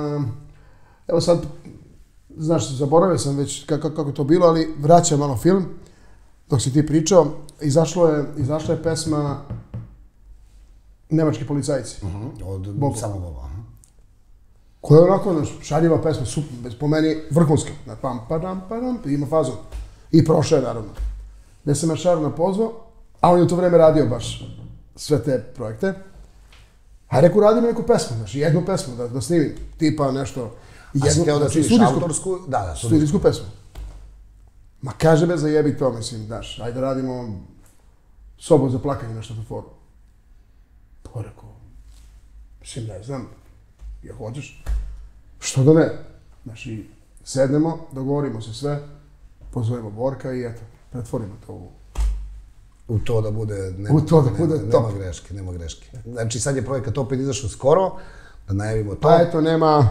evo sad, znaš, zaboravio sam već kako to bilo, ali vraćam malo film. dok si ti pričao, izašla je pesma Nemački policajci. Od samo Boba. Koja je onako šaljiva pesma, super, po meni vrhunska. Pam, padam, ima fazon. I prošao je, naravno. Gdje sam ja Šaruna pozvao, a on je u to vreme radio baš sve te projekte. A reku, radimo neku pesmu, znači jednu pesmu da snimim, tipa nešto. A si teo da snimiš autorsku? Da, studijsku pesmu. Ma kaže me zajebi to, mislim, daš, ajde radimo Sobu za plakanje, nešto tu foru. Pa rekao, mislim, ne znam, ja hoćeš, što da ne? Znači, sednemo, dogovorimo se sve, pozovemo Borka i eto, pretvorimo to u to da bude, nema greške. Znači sad je projekat opet izašao skoro, da najavimo to. Pa eto, nema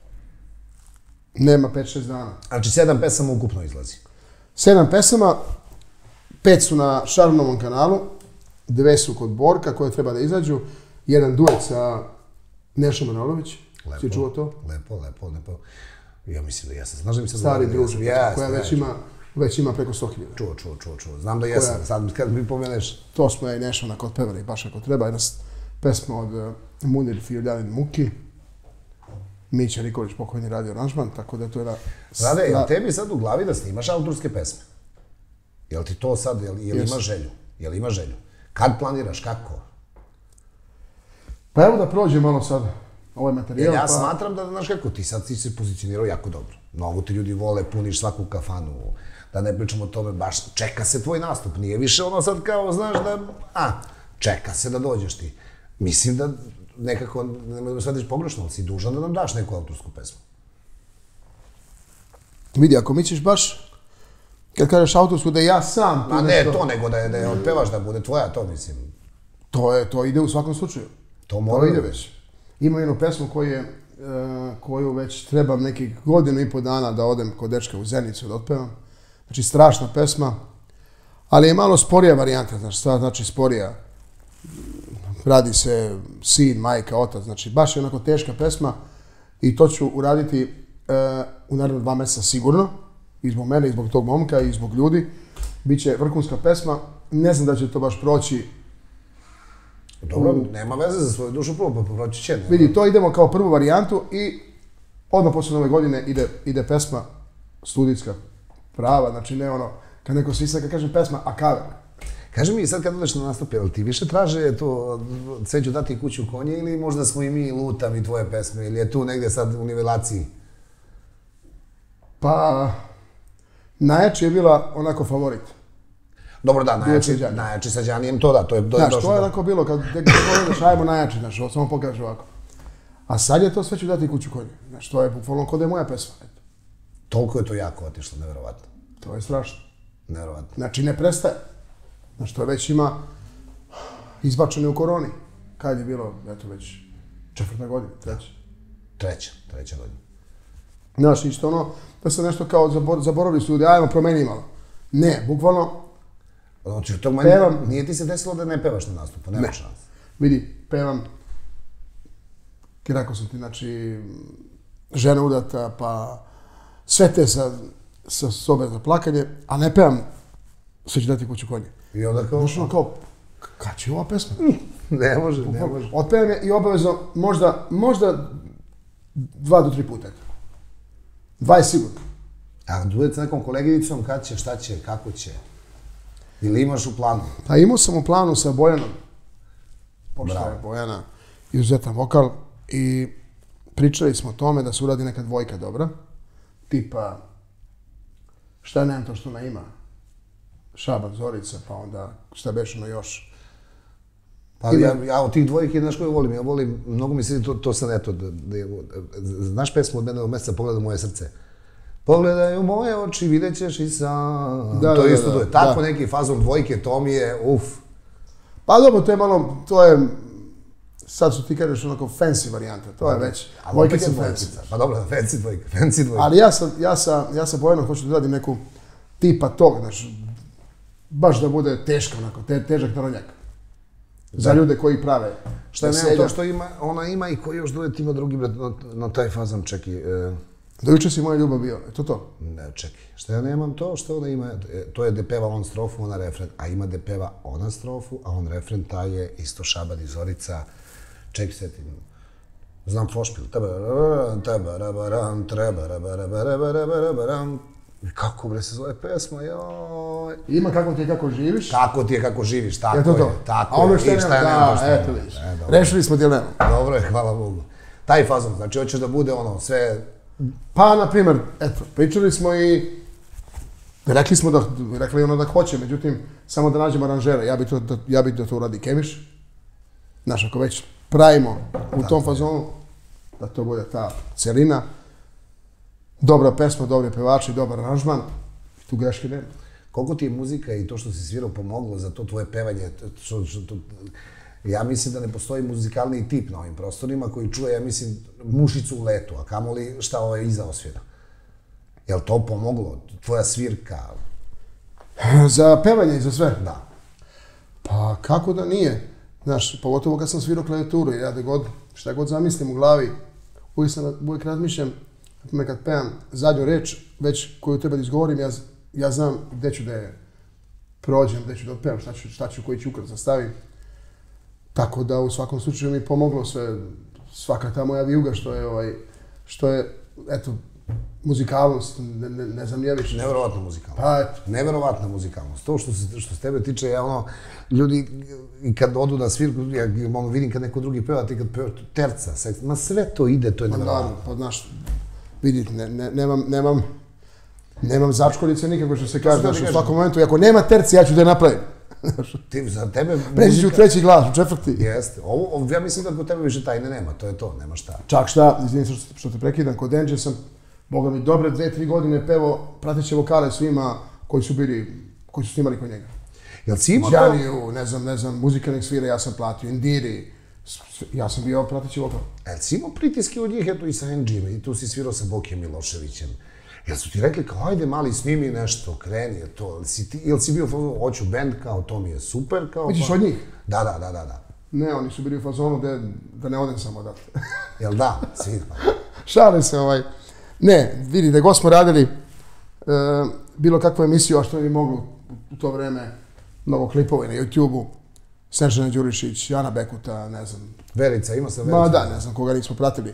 5-6 dana. Znači 7 pesama ukupno izlazi. 7 pesama, 5 su na Šarunovom kanalu, 2 su kod Borka koje treba da izađu, jedan duet sa Nešom Manojlović, si čuo to? Lepo. Ja mislim da jesam. Znaš da mi se stari druže, koja već ima preko 100.000. Čuo. Znam da jesam, sad kad mi pomeneš. To smo ja i Nešo onako otpevali baš ako treba. Jedna pesma od Munir Fioljanin Muki. Mića Nikolić pokojni radio aranžman, tako da to je jedna... Rade, je li tebi sad u glavi da snimaš autorske pesme? Je li ti to sad, je li imaš želju? Kad planiraš, kako? Pa evo da prođe malo sad ovaj materijal. Ja smatram da, znaš kako, ti sad si se pozicionirao jako dobro. Mnogo ti ljudi vole, puniš svaku kafanu, da ne pričamo o tome, baš čeka se tvoj nastup. Nije više ono sad kao, znaš da, čeka se da dođeš ti. Mislim da nekako, nemoj da me shvatiš pogrešno, ali si dužan da nam daš neku autorsku pesmu. Vidi, ako misliš baš, kad kažeš autorsku, da ja sam... Ma ne to, nego da je otpevaš, da bude tvoja, to mislim. To ide u svakom slučaju. To ide već. Ima jednu pesmu koju već trebam nekih 1.5 godina da odem kod dečka u Zenicu da otpevam. Znači, strašna pesma, ali je malo sporija varijanta, znači sporija. Radi se sin, majka, otac, znači baš je onako teška pesma i to ću uraditi u naredno 2 mjeseca sigurno. I zbog mene, i zbog tog momka, i zbog ljudi. Biće vrhunska pesma, ne znam da će to baš proći. Dobro, nema veze za svoju dušu, prvo pa proći će. Vidi, to idemo kao prvu varijantu i odmah posle Nove godine ide pesma studijska prava, znači ne ono, kad neko svisne, kad kažem pesma, a cover. Kaži mi sad kad odeš na nastup, jel ti više traže to sve ću dati kuću konje ili možda smo i mi lutam i tvoje pesme ili je tu negdje sad u nivelaciji? Pa, najjači je bila onako favorit. Dobro da, najjači sa Đanijem to da, to je došlo. Znaš, to je onako bilo, kad gledaš, ajmo najjači, znaš, samo pokaže ovako. A sad je to sve ću dati kuću konje. Znaš, to je bukvalno kod je moja pesma. Toliko je to jako otišlo, nevjerovatno. To je strašno. Nevjerovatno. Znači, ne prestaje. Znaš, to već ima izbačene u koroni. Kad je bilo, eto već 4. godina, 3. Treća godina. Znaš, isto ono, da se nešto kao zaboravili su ljudi, ajmo promeni malo. Ne, bukvalno, znači, nije ti se desilo da ne pevaš na nastupu, nema šanse. Vidi, pevam, rekao sam ti, znači, žena udata, pa sve te sa sobe za plakanje, a ne pevam, sve ću dati kuću konje. I onda kao... Znaš, ono kao, kad će ova pesma? Ne može. Otpevam je i obavezno, možda 2 do 3 puta. 2 je sigurno. A duet sa nekom koleginicom, kad će, šta će, kako će? Ili imaš u planu? Pa imao sam u planu sa Bojanom. Pošto je Bojana izuzetan vokal i pričali smo o tome da se uradi neka dvojka dobra. Tipa, šta nemam to što ona ima? Šaban, Zorica, pa onda šta beš ono još. Pa ja od tih dvojke, znaš koju volim? Ja volim, mnogo mi se to sad eto, znaš pesmu od mene do mjeseca Pogledaj moje srce? Pogledaj u moje oči, vidjet ćeš i sam. To je isto duet. Tako neki fazon dvojke, to mi je uf. Pa dobro, to je malo, to je, sad su ti kažeš onako fancy varijanta, to je već, dvojke su fancy. Pa dobro, fancy dvojke. Ali ja sa Bojanom hoću da radim neku tipa tog, znaš, baš da bude teška onako, težak taronjak. Za ljude koji prave. Šta nema to što ona ima i koji još duet ima drugi, na taj fazon čeki. Do juče si moja ljubav bio, je to to? Ne, čekaj, šta ja nemam to, što ona ima, to je da peva on strofu, ona refren, a ima da peva ona strofu, a on refren, taj je isto Šaban i Zorica, čekaj se ti, znam Fošpil, kako bre se zove pesma, joj. Ima kako ti je kako živiš. Kako ti je kako živiš, tako je, tako je. A ono što je nema, eto vidiš. Rešili smo dilemu. Dobro je, hvala Bogu. Taj fazon, znači hoćeš da bude ono, sve... Pa, na primjer, eto, pričali smo i rekli ono da hoće, međutim, samo da nađemo aranžere. Ja bih da to uradi Kemiš. Znaš, ako već pravimo u tom fazonu, da to bude ta celina. Dobra pesma, dobri pevači, dobar aranžman. Tu greške nema. Koliko ti je muzika i to što si svirao pomoglo za to tvoje pevanje? Ja mislim da ne postoji muzikalniji tip na ovim prostorima koji čuje, ja mislim, mušicu u letu, a kamoli šta ovo je iza osvira. Je li to pomoglo? Tvoja svirka? Za pevanje i za sve? Da. Pa kako da nije? Znaš, pogotovo kad sam svirao klavijaturu, ja da god, šta god zamislim u glavi, uvijek razmišljam, kad pevam zadnju reč, već koju treba da izgovorim, ja znam gde ću da je prođem, gde ću da otpevam, šta ću, koji ću ukrat zastavim. Tako da u svakom slučaju mi pomoglo sve, svaka ta moja vijuga što je, eto, muzikalnost, ne znam nije više. Neverovatna muzikalnost. Pa eto. Neverovatna muzikalnost. To što se tebe tiče, ja ono, ljudi, i kad odu na svirku, ja vidim kad neko drugi peva, ti kad peva terca, ma sve to ide, to je neverovatno. Pa znaš, vidite, nemam začkoljice nikako što se kaže, u svakom momentu, ako nema terci, ja ću da je napravim. Za tebe... Preći ću u treći glas, u četvrti. Jeste. Ja mislim da kod tebe više tajne nema, to je to, nema šta. Čak šta, izvinim što te prekidam, kod Enđe sam, boga mi, dobre 2-3 godine pevao prateće vokale svima koji su snimali kod njega. Jel si imao to? Đaniju, ne znam, muzika nek svira, ja sam platio, Indiri, ja sam bio prateći vokal. Jel si imao pritiske od njih, eto i sa NG-ima, i tu si svirao sa Bokijem Miloševićem. Jel su ti rekli kao, ajde mali, snimi nešto, kreni, to, jel si bio u fazonu, hoću band, kao, to mi je super, kao... Vidiš od njih? Da. Ne, oni su bili u fazonu da ne odem samo odatle. Jel da? Svi pa. Šalim se Ne, vidi, da god smo radili bilo kakvu emisiju, a što bi moglo u to vreme, mnogo klipova na YouTube-u, Snežana Đurišić, Jana Bekuta, ne znam... Verica, ima sam Verica. Ma da, ne znam koga nismo pratili.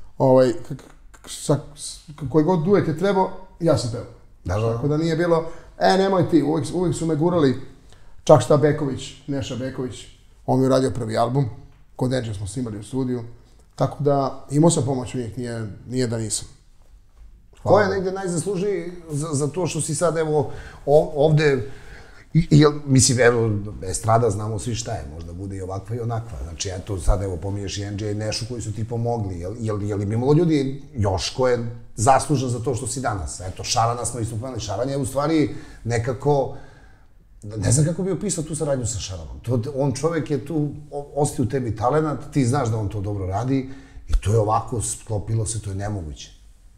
Koji god duet je trebao, ja sam pevao. Tako da nije bilo, nemoj ti, uvijek su me gurali, čak šta Beković, Neša Beković, on mi je uradio prvi album, kod Enđe smo snimali u studiju, tako da imao sam pomoć u njih, nije da nisam. Ko je negde najzaslužniji za to što si sad, evo, ovde, mislim, evo, estrada znamo svi šta je, možda bude i ovakva i onakva. Znači, eto, sad, evo, pominješ i NJ i Nešu koji su ti pomogli. Je li imalo ljudi još ko je zaslužan za to što si danas? Eto, Šarana smo isto pomenuli. Šaran je u stvari nekako, ne znam kako bi opisao tu saradnju sa Šaranom. On čovek je tu, ostaje u tebi talenat, ti znaš da on to dobro radi i to je ovako, sklopilo se, to je nemoguće.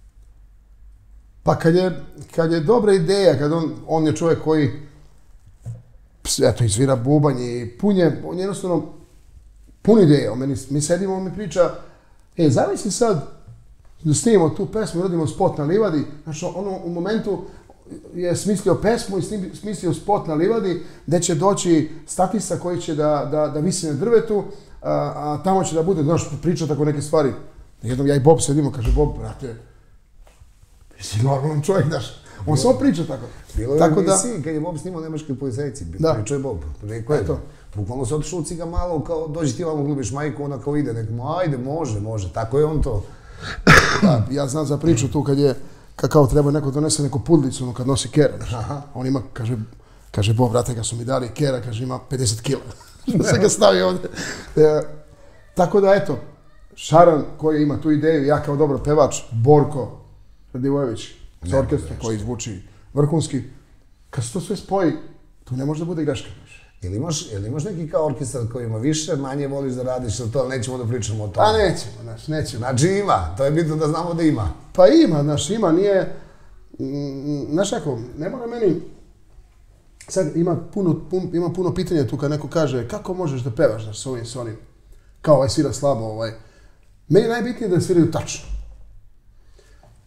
Pa kad je dobra ideja, kad on je čovjek koji eto, izvira bubanj i on je jednostavno pun ideja. Mi sedimo, on mi priča, zamisli sad da snimimo tu pesmu i radimo spot na livadi. Znači, ono u momentu je smislio pesmu i smislio spot na livadi gde će doći statista koji će da visi na drvetu, a tamo će da bude, znaš, priča tako neke stvari. Jednom ja i Bob sedimo, kaže Bob, brate, si normalan čovjek, znaš. On samo priča tako. Bilo je u emisiji, kad je Bob snimao Nemački policajci, pričao je Bob. Rekao je to. Bukvalno se otišao u ciga malo, kao dođi ti vamo glubiš majku, ona kao ide, nekako, ajde, može, tako je on to. Da, ja znam za priču tu kad je, kao treba neko donese neku pudlicu, ono kad nosi kera, on ima, kaže Bob, brate, kad su mi dali kera, kaže ima 50 kila. Što se ga stavi ovdje. Tako da, eto, Šaran koji ima tu ideju, ja kao dobar pevač, Borko Radivojević, s orkestrom koji zvuči vrhunski, kad se to sve spoji, tu ne može da bude greška. Jel imaš neki kao orkestar koji ima više, manje voliš da radiš, ili to, ali nećemo da pričamo o tome? Pa nećemo. Znači ima, to je bitno da znamo da ima. Pa ima, nije... Znaš kako, ne mora meni... Sad ima puno pitanja tu kad neko kaže kako možeš da pevaš, znaš, s onim, kao svira slabo, Meni je najbitnije da sviraju tačno.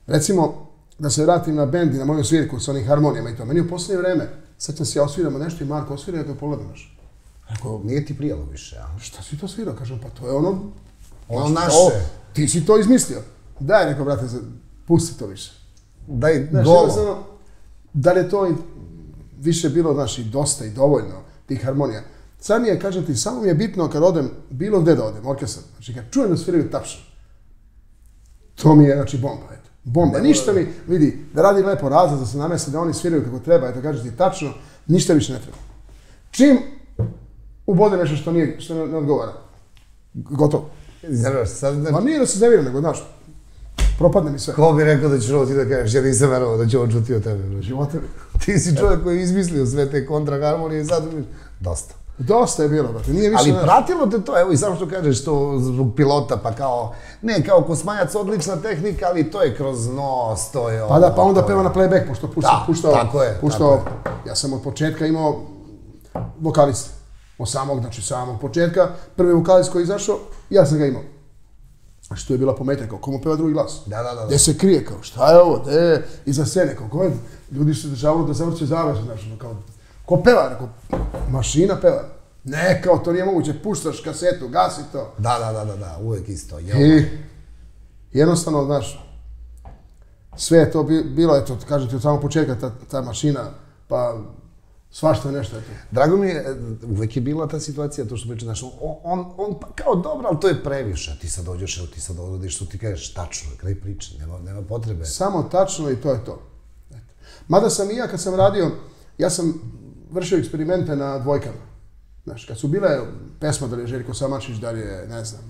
recimo, da se vratim na bend i na moju svirku sa onim harmonijama i to. Meni u posljednje vreme, sad ćem se ja osviramo nešto i Marko osvira, ja to pogledam još. Rekao, nije ti prijelo više, a? Šta si to svirao? Kažem, pa to je ono... Ono naše. Ti si to izmislio. Daj, rekao, brate, pusti to više. Daj golo. Da li je to više bilo, znaš, i dosta i dovoljno, tih harmonija. Sad mi je, kažem ti, samo mi je bitno kad odem, bilo gde da odem, orkestar. Znači, kad čujem da sviraju tapšan, to mi je, znači, bomba, eto. Bomba. Ništa mi, vidi, da radi lepo razlaz, da se namese da oni sviraju kako treba, eto, kažem ti, tačno, ništa više ne treba. Čim ubode nešto što ne odgovara, gotovo. Ma nije da se zavira, nego, znaš, propadne mi sve. Ko bi rekao da ćeš ovo ti da kažeš, ja nisam verovao da će ovo čuti o tebe. Živote. Ti si čovjek koji je izmislio sve te kontraharmonije i sad dosta. Dosta je bilo, brate, nije više ali nešto. pratilo te to, evo i samo što kažeš to zbog pilota, pa kao, ne, kao Kosmajac odlična tehnika, ali to je kroz nos, to je ono... Pa da, pa onda peva na playback, pošto puštao, tako je. Ja sam od početka imao vokaliste. Od samog početka, prvi vokalist koji je izašao, ja sam ga imao. A što je bila pometnja, kao komu peva drugi glas? Da. Gdje se krije, kao šta je ovo, iza scene, kao koje, ljudi su državali da zavrće završe, znači, kao, ko peva, rekao, mašina peva. Ne, kao, to nije moguće, puštaš kasetu, gasi to. Da, uvijek isto. I jednostavno, znaš, sve je to bilo, eto, kažem ti, od samog početka ta mašina, pa svašta nešto je to. Drago mi je, uvek je bila ta situacija, to što priča, znaš, on pa kao dobro, ali to je previše. Ti sad dođeš, evo ti sad odrediš, što ti kažeš tačno, kraj priče, nema potrebe. Samo tačno i to je to. Mada sam i ja, kad sam radio, ja sam vršio eksperimente na dvojkama. Znaš, kad su bile pesma, da li je Željko Samačić, da li je,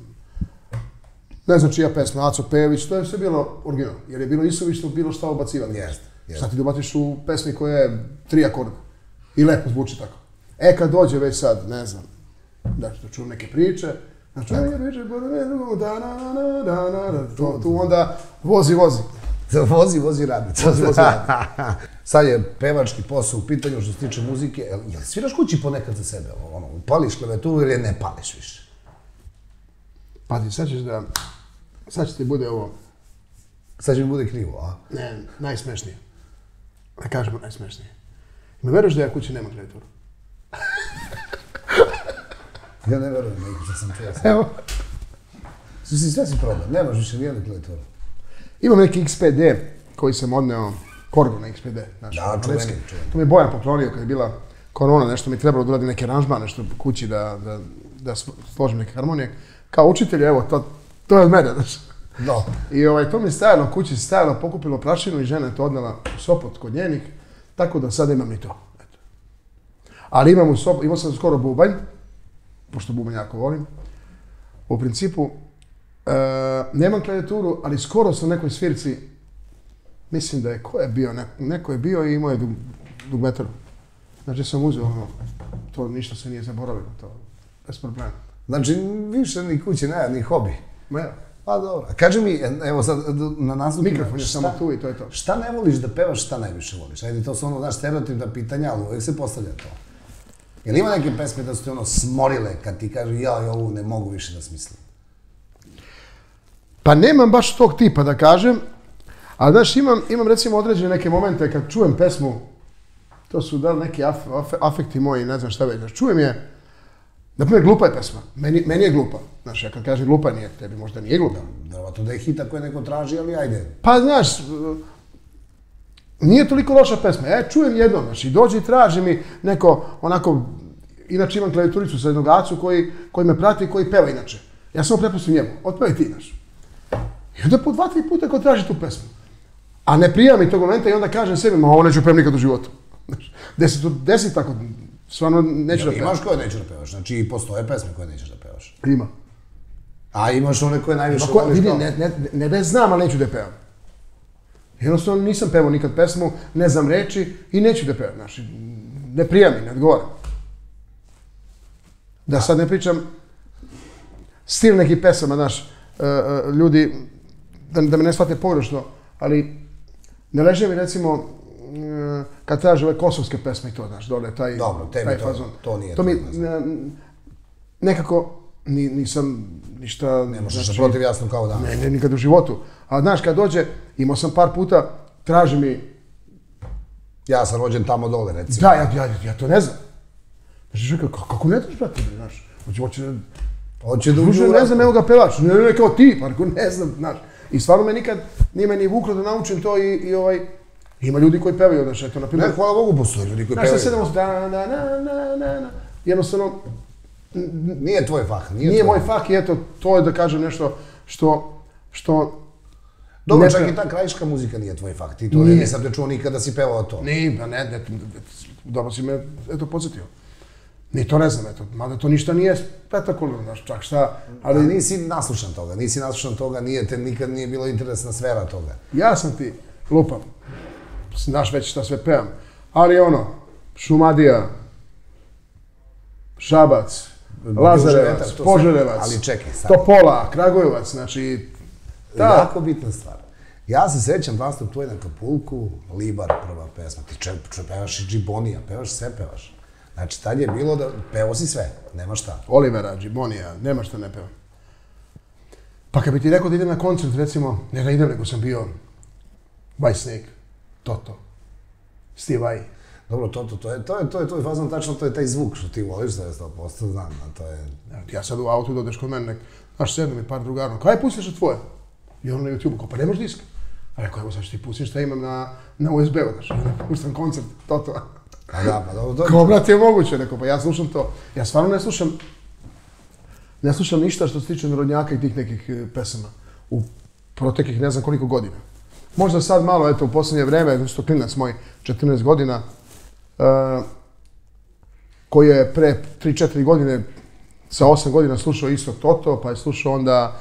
ne znam čija pesma, Aco Pejović, to je sve bilo original, jer je bilo isuvišno, bilo šta ubacivati. Sad ti dobaciš u pesmi koja je 3 akorda i lepo zvuči tako. Kad dođe već sad, ne znam, da čujem neke priče, znači, tu onda vozi. Vozi radnic. Sad je pevački posao u pitanju što se tiče muzike. Jel sviraš kući ponekad za sebe? Pališ klavijeturu ili ne pališ više? Pazi, sad će ti bude ovo... Sad će mi bude krivo, a? Ne, najsmešnije. Da kažemo najsmešnije. Me veruješ da ja kući nemam klavijaturu? Ja ne verujem, što sam čuo. Evo. Sve si prodao, nemaš više nijednu klavijaturu. Imam neki XPD koji sam odneo, Korgu na XPD. Da, čuveni. To mi je Bojan poklonio kad je bila korona, nešto mi trebalo da uradim neke aranžmane, nešto kući da složim neke harmonije. Kao učitelj, evo, to je od mene, znaš. Da. I to mi je stajalo, kući se stajalo, pokupilo prašinu i žena je to odnela u Sopot kod njenih, tako da sad imam i to. Ali imao sam skoro bubanj, pošto bubanj jako volim. U principu, nemam klavijaturu, ali skoro sam nekoj svirci, mislim da je, neko je bio i imao je dugmetaru. Znači sam uzeo to ništa se nije zaboravilo, to bez problema. Znači više ni kuće nema, ni hobi. Ja. Pa dobro. Kaži mi, evo sad na nastupu... Mikrofon je samo tu i to je to. Šta ne voliš da pevaš, šta najviše voliš? Ajde, to su znaš, stereotipna pitanja, ali uvijek se postavlja to. Jel ima neke pesme da su ti smorile kad ti kažu ja ovu ne mogu više da smislim? Pa nemam baš tog tipa da kažem, ali znaš, imam recimo određene neke momente kad čujem pesmu, to su da li neki afekti moji, ne znam šta već, čujem je, naprimjer, glupa je pesma, meni je glupa. Znaš, ja kad kažem glupa nije, tebi možda nije glupa. Vjerovatno da je hita koje neko traži, ali ajde. Pa znaš, nije toliko loša pesma, ja čujem jedno, znači dođe i traži mi neko onako, inače imam klavijaturicu sa jednog acu koji me prati i koji peva inače. Ja samo prepustim njemu, otpevaj ti, znaš. I onda po 2-3 puta ko traži tu pesmu. A ne prija mi tog momenta i onda kažem sebi, ma ovo neću pevam nikad u životu. Gde se to desi tako, stvarno neću da pevam. Imaš koje neću da pevaš, znači postoje pesme koje nećeš da pevaš. Ima. A imaš one koje najviše voliš kao? Ne da je znam, ali neću da pevam. Jednostavno nisam pevao nikad pesmu, ne znam reči i neću da pevam, znači, ne prija mi, ne odgovara. Da sad ne pričam stil nekih pesama, znaš, ljudi, da me ne shvate pogrešno, ali ne leže mi recimo kad traže ove kosovske pesme i to, znaš, dole taj fazon. To nije to. Mi nekako nisam ništa... Ne možeš se protiv, jasno kao da. Ne, nikad u životu. A znaš, kad dođe, imao sam par puta, traži mi... Ja sam rođen tamo dole, recimo. Da, ja to ne znam. Znači, kako ne znaš, brate, znaš? Hoće da uđu u ne znam, evo ga pevač. Ne, kao ti, pa ne znam, znaš. I stvarno me nikad nije meni vuklo da naučim to i ima ljudi koji pevaju, znaš, eto, na primjer... Ne, hvala Bogu, postoje ljudi koji pevaju. Znaš, sad sedemo na, jednostavno... Nije tvoj fah, nije moj fah i eto, to je da kažem nešto što... Dobro, čak i ta krajiška muzika nije tvoj fah, ti to nisam te čuo nikada si pevao to. Nije, ne, dobro si me, eto, podsjetio. Ni to ne znam, eto, mada to ništa nije spektakularno, znaš, čak šta, ali... nisi naslušan toga, nikad nije bilo interesna sfera toga. Ja sam ti lupam, znaš već šta sve pevam, ali ono, Šumadija, Šabac, Lazarevac, Požarevac, Topola, Kragujevac, znači... Jako bitna stvar. Ja se sećam nastup tvoj na Kapulku, Libar, prva pesma, ti pevaš i Džibonija, pevaš, znači, tad je bilo da pevao si sve, nema šta. Olivera, Džibonija, nema šta ne pevam. Pa kad bi ti rekao da idem na koncert, recimo, ne da idem, nego sam bio White Snake, Toto, Steve Vai. Dobro, Toto, to je tvoj fazon, tačno to je taj zvuk što ti voliš, da je 100%, znam, a to je... Ja sad u autu dodeš kod mene, znaš, sedno mi par drugara, kaj pustiš od tvoje? I ono na YouTube, kao, pa nemaš disk? A rekao, evo sad ću ti pustim šta imam na USB-u, znaš, pustam koncert, Toto. Pa da, pa dobro. Kao, brate, je moguće, rekao, pa ja slušam to. Ja stvarno ne slušam ništa što se tiče narodnjaka i tih nekih pesama u proteklih ne znam koliko godina. Možda sad malo, eto, u posljednje vreme, isto klinac moj, 14 godina, koji je pre 3-4 godine, sa 8 godina slušao isto Toto, pa je slušao onda,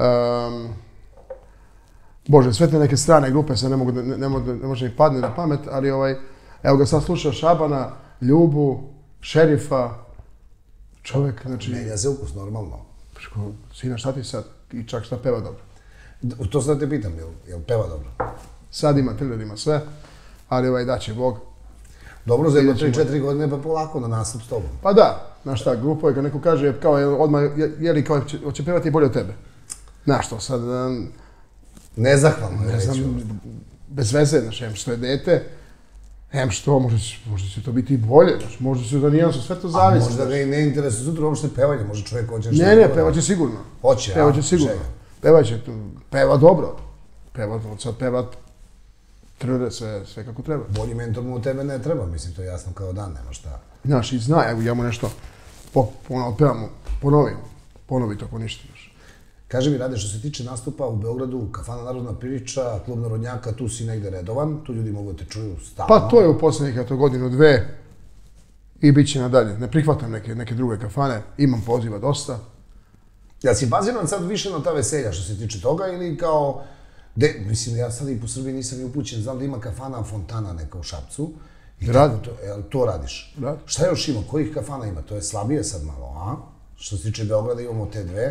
Bože, sve te neke strane grupe, sad ne može mi padne na pamet, ali evo ga sad sluša Šabana, Ljubu, Šerifa, čovjek, znači... Menja se ukus, normalno. Sina, šta ti sad? I čak šta peva dobro. To sad te pitam, jel peva dobro? Sad ima, ima sve, ali daće Bog. Dobro, za 3-4 godine pa polako na nastup s tobom. Pa da, znaš šta, glupo je kad neko kaže, kao odmah, jeli kao hoće pevati bolje od tebe. Znaš što, sad... Nezahvalno je reći. Bez veze, znaš, što je dete, što, možda će to biti i bolje, znaš, možda će da nijansu, sve to zavisi. A možda ga i ne interesuje sutra uopšte pevanje, možda čovjek hoće nešto... Ne, pevaće sigurno. Hoće, a? Pevaće sigurno. Pevaće, peva dobro. Sad peva trde sve kako treba. Bolji mentor mu u tebe ne treba, mislim, to je jasno kao dan, nema šta. Znaš, i zna, evo ja mu nešto otpevamo, ponovi to ako ništa. Kaži mi, Rade, što se tiče nastupa u Beogradu, Kafana Narodna priča, Klub narodnjaka, tu si negde redovan, tu ljudi mogu da te čuju stalno. Pa to je u posljednjih godinu, dve i bit će nadalje. Ne prihvatam neke druge kafane, imam poziva dosta. Ja si baziran sad više na ta veselja što se tiče toga ili kao... Mislim, ja sad i po Srbiji nisam i upućen, znam da ima kafana Fontana neka u Šapcu. Radim. To radiš? Radim. Šta još ima? Kojih kafana ima? To je slabije sad malo, a? Što se tiče Beograda imamo te dve.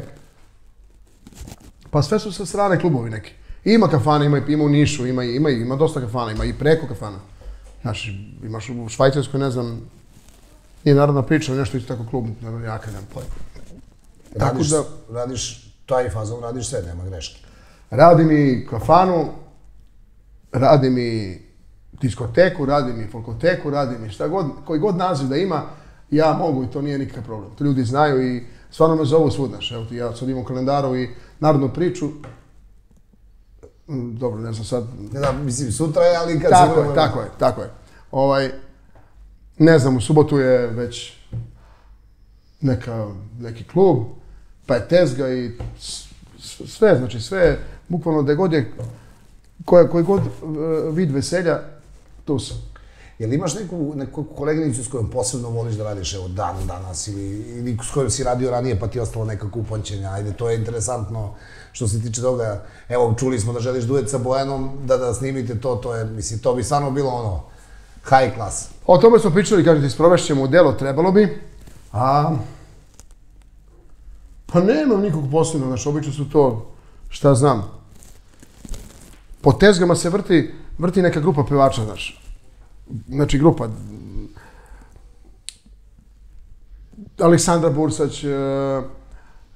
Pa sve su sa strane klubovi neki. Ima kafana, ima u Nišu, ima dosta kafana, ima i preko kafana. Znaš, imaš u Švajcarskoj, ne znam, nije narodna priča, ali nešto isto tako klub, narodnjaka, nemam pojma. Radiš taj fazon, radiš sve, nema greške. Radim i kafanu, radim i diskoteku, radim i folkoteku, radim i šta god, koji god naziv da ima, ja mogu i to nije nikakav problem. To ljudi znaju i stvarno me zovu svud, znaš. Evo ti, ja sad imam u kalendaru i narodnu priču. Dobro, ne znam sad... Ne znam, mislim, sutra je, ali kad se... Tako je. Ne znam, u subotu je već neki klub, pa je tezga i sve, znači sve, bukvalno da god je, koji god vid veselja, tu sam. Jel imaš neku koleginicu s kojom posebno voliš da radiš, evo, danas ili s kojom si radio ranije pa ti je ostalo nekako upamćenja? Ajde, to je interesantno što se tiče toga. Evo, čuli smo da želiš duet sa Bojanom, da snimite to je, mislim, to bi stvarno bilo ono, high class. O tome smo pričali, kažete, sprovešćemo u delo, trebalo bi, pa nemam nikog posebno, znaš, obično su to, šta znam. Po tezgama se vrti neka grupa pevača, znaš. Znači, grupa Aleksandra Bursać,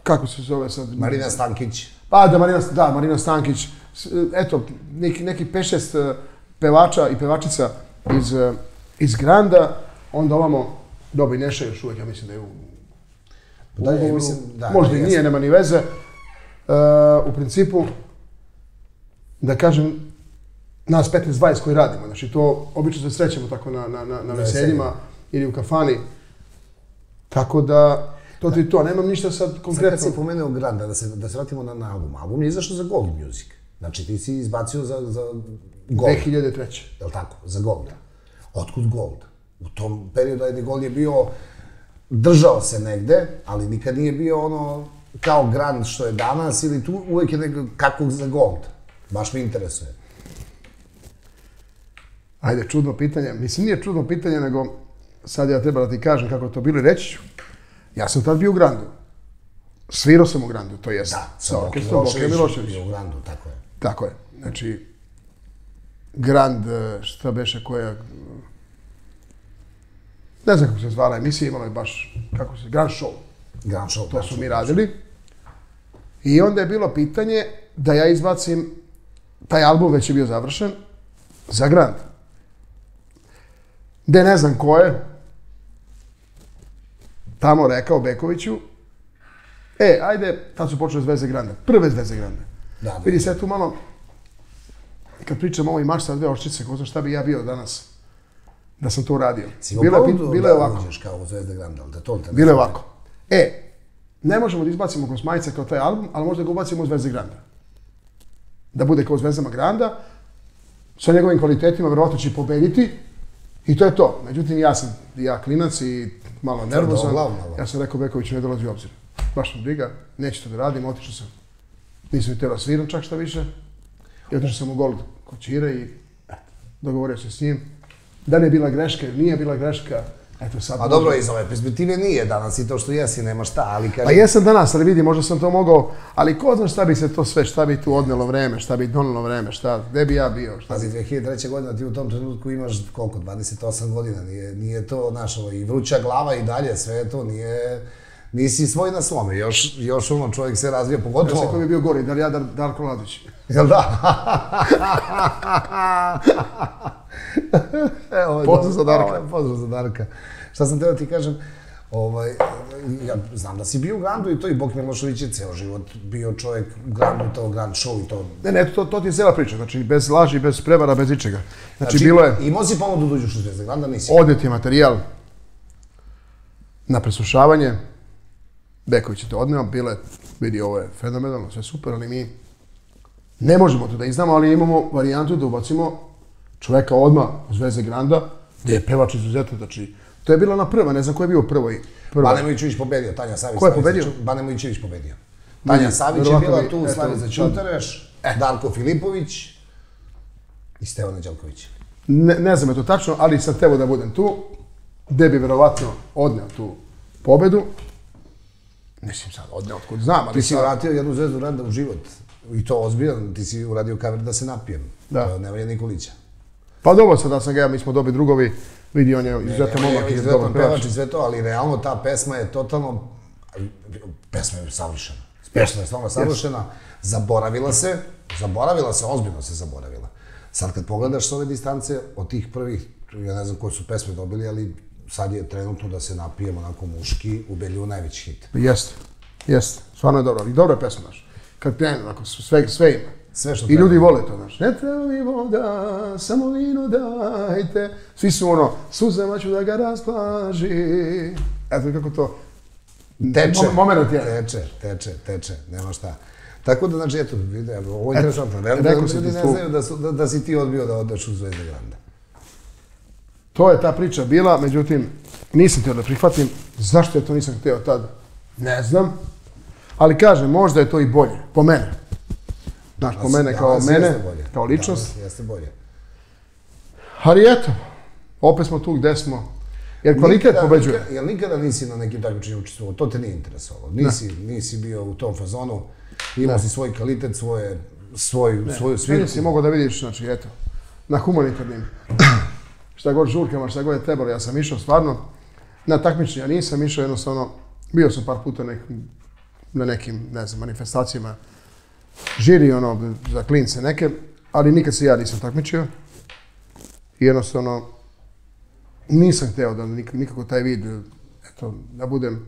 kako se zove sad? Marina Stankić. Pa da, Marina Stankić. Eto, neki 5-6 pevača i pevačica iz Granda, onda ovamo Dobi Neša još uvijek, ja mislim da je u ugovoru. Možda i nije, nema ni veze. U principu, da kažem, nas 15-20 koji radimo, znači to obično se srećemo tako na veseljima ili u kafani. Tako da, to ti to, nemam ništa sad konkretno. Sad kad si pomenuo Granda, da se vratimo na album. Album je izašao za Gold Music. Znači ti si izbacio za Gold. 2003. Jel' tako? Za Gold. Otkud Gold? U tom periodu ajde Gold je bio, držao se negde, ali nikad nije bio ono kao Grand što je danas ili tu uvijek je nekako kako za Gold. Baš me interesuje. Ajde, čudno pitanje. Mislim, nije čudno pitanje, nego sad ja treba da ti kažem kako je to bilo i reći ću. Ja sam tad bio u Grandu. Svirao sam u Grandu, to jest. Da, sa Boke Milošević. Bio u Grandu, tako je. Tako je. Znači, Grand, šta beše koja... Ne znam kako se zvala emisija, imala je baš, kako se, Grand Show. Grand Show. To su mi radili. I onda je bilo pitanje da ja izbacim, taj album već je bio završen, za Grand. Gde ne znam ko je tamo rekao Bekoviću, ajde, tad su počeli Zvezde Granda, prve Zvezde Granda. Vidi se tu malo, kad pričam ovo i maš sa 2 oščice, ko zna šta bi ja bio danas da sam to uradio. Bilo je ovako. Kao Zvezde Granda, ali da to te... Bilo je ovako. Ne možemo da izbacimo Kosmajica kao taj album, ali možda ga ubacimo u Zvezde Granda. Da bude kao Zvezdama Granda, sa njegovim kvalitetima, verovatno će pobediti, i to je to. Međutim, ja klinac i malo nervozan. Ja sam rekao Bekoviću, ne dolazi u obzir. Baš sam briga, neću to da radim, otišao sam. Nisam mi teo sviram čak šta više. I otišao sam u Gold kod Čire i dogovorio se s njim. Da li je bila greška ili nije bila greška, eto sad... A dobro, iz ove perspektive nije danas i to što jesi, nema šta, ali kažem... Pa jesam danas, ali vidi, možda sam to mogao, ali ko zna šta bi se to sve, šta bi tu odnelo vreme, šta bi donelo vreme, gde bi ja bio, šta bi... Pazi, 2003. godina ti u tom trenutku imaš koliko, 28 godina, nije to našo, i vruća glava i dalje, sve to nije... Nisi svoj na svome, još ono čovjek se razvija, pogotovo... Ja se ko bi bio gori, da li ja Darko Lazić? Jel da? Pozdrav za Darka. Pozdrav za Darka. Šta sam teo ti kažem, ja znam da si bio u Grandu i to i Bok Milošević je ceo život bio čovjek u Grandu, to Grand Show i to... Ne, to ti je cijela priča, znači bez laži, bez prevara, bez ičega. Znači bilo je... Imao si ponudu da uđeš u Zvezde Granda, nisi? Odnet je materijal na preslušavanje, Beković je to odneo, bilo je, vidi, ovo je fenomenalno, sve super, ali mi ne možemo to da iznamo, ali imamo varijantu da ubacimo čoveka odmah u Zvezde Granda, gdje je pevač izuzetno, znači, to je bila ona prva, ne znam ko je bio prvoj. Bane Mićević pobedio, Tanja Savić. Ko je pobedio? Bane Mićević pobedio. Tanja Savić je bila tu, Slavica Ćutareš, Darko Filipović i Stevan Neđelković. Ne znam je to tačno, ali sad tebo da budem tu, gde bi verovatno odneo tu pobedu. Mislim sad, odneo otkud znam, ali... Ti si vratio jednu Zvezdu Granda u život. I to ozbiljan, ti si uradio kaver da se napijem. Da. Nemanja Nikolića. Pa dobro, sada sam ga ja, mi smo dobri drugovi, vidi, on je izuzetan momak i dobar pevač. I sve to, ali realno ta pesma je totalno... Pesma je savršena. Pesma je stvarno savršena. Zaboravila se, ozbiljno se zaboravila. Sad kad pogledaš s ove distance, od tih prvih, ja ne znam koje su pesme dobili, ali sad je trenutno da se napijemo onako muški, u Belju najveći hit. Jeste, stvarno je dobro. I dobra je pesma, znaš. Kad krenu, onako, sve ima. Sve što i ljudi vole to, znaš. Ne treba mi voda, samo vino dajte. Svi su ono, suzama ću da ga rasplaži. Eto kako to... Teče, moment je. Teče, nema šta. Tako da, znači, eto, ovo je interesantno. Ljudi ne znaju da si ti odbio da odeš u Zvezde Granda. To je ta priča bila, međutim, nisam htio da prihvatim. Zašto ja to nisam htio tad? Ne znam. Ali kažem, možda je to i bolje, po mene. Znaš, po mene, kao ličnost. Jeste bolje. Ali eto, opet smo tu gde smo. Jer kvalitet pobeđuje. Jel nikada nisi na nekim takmičenjima učestvovao? To te nije interesovalo. Nisi bio u tom fazonu. Imao si svoj kvalitet, svoju svirku. Meni si mogao da vidiš, znači, eto, na humanitarnim, šta god žurkama, šta god je trebalo, ja sam išao stvarno. Na takmičenja nisam išao, jednostavno, bio sam par puta na nekim, ne znam, manifestacijama žiri, za klince neke, ali nikad se ja nisam takmičio. I jednostavno, nisam hteo da nikako taj vid, eto, da budem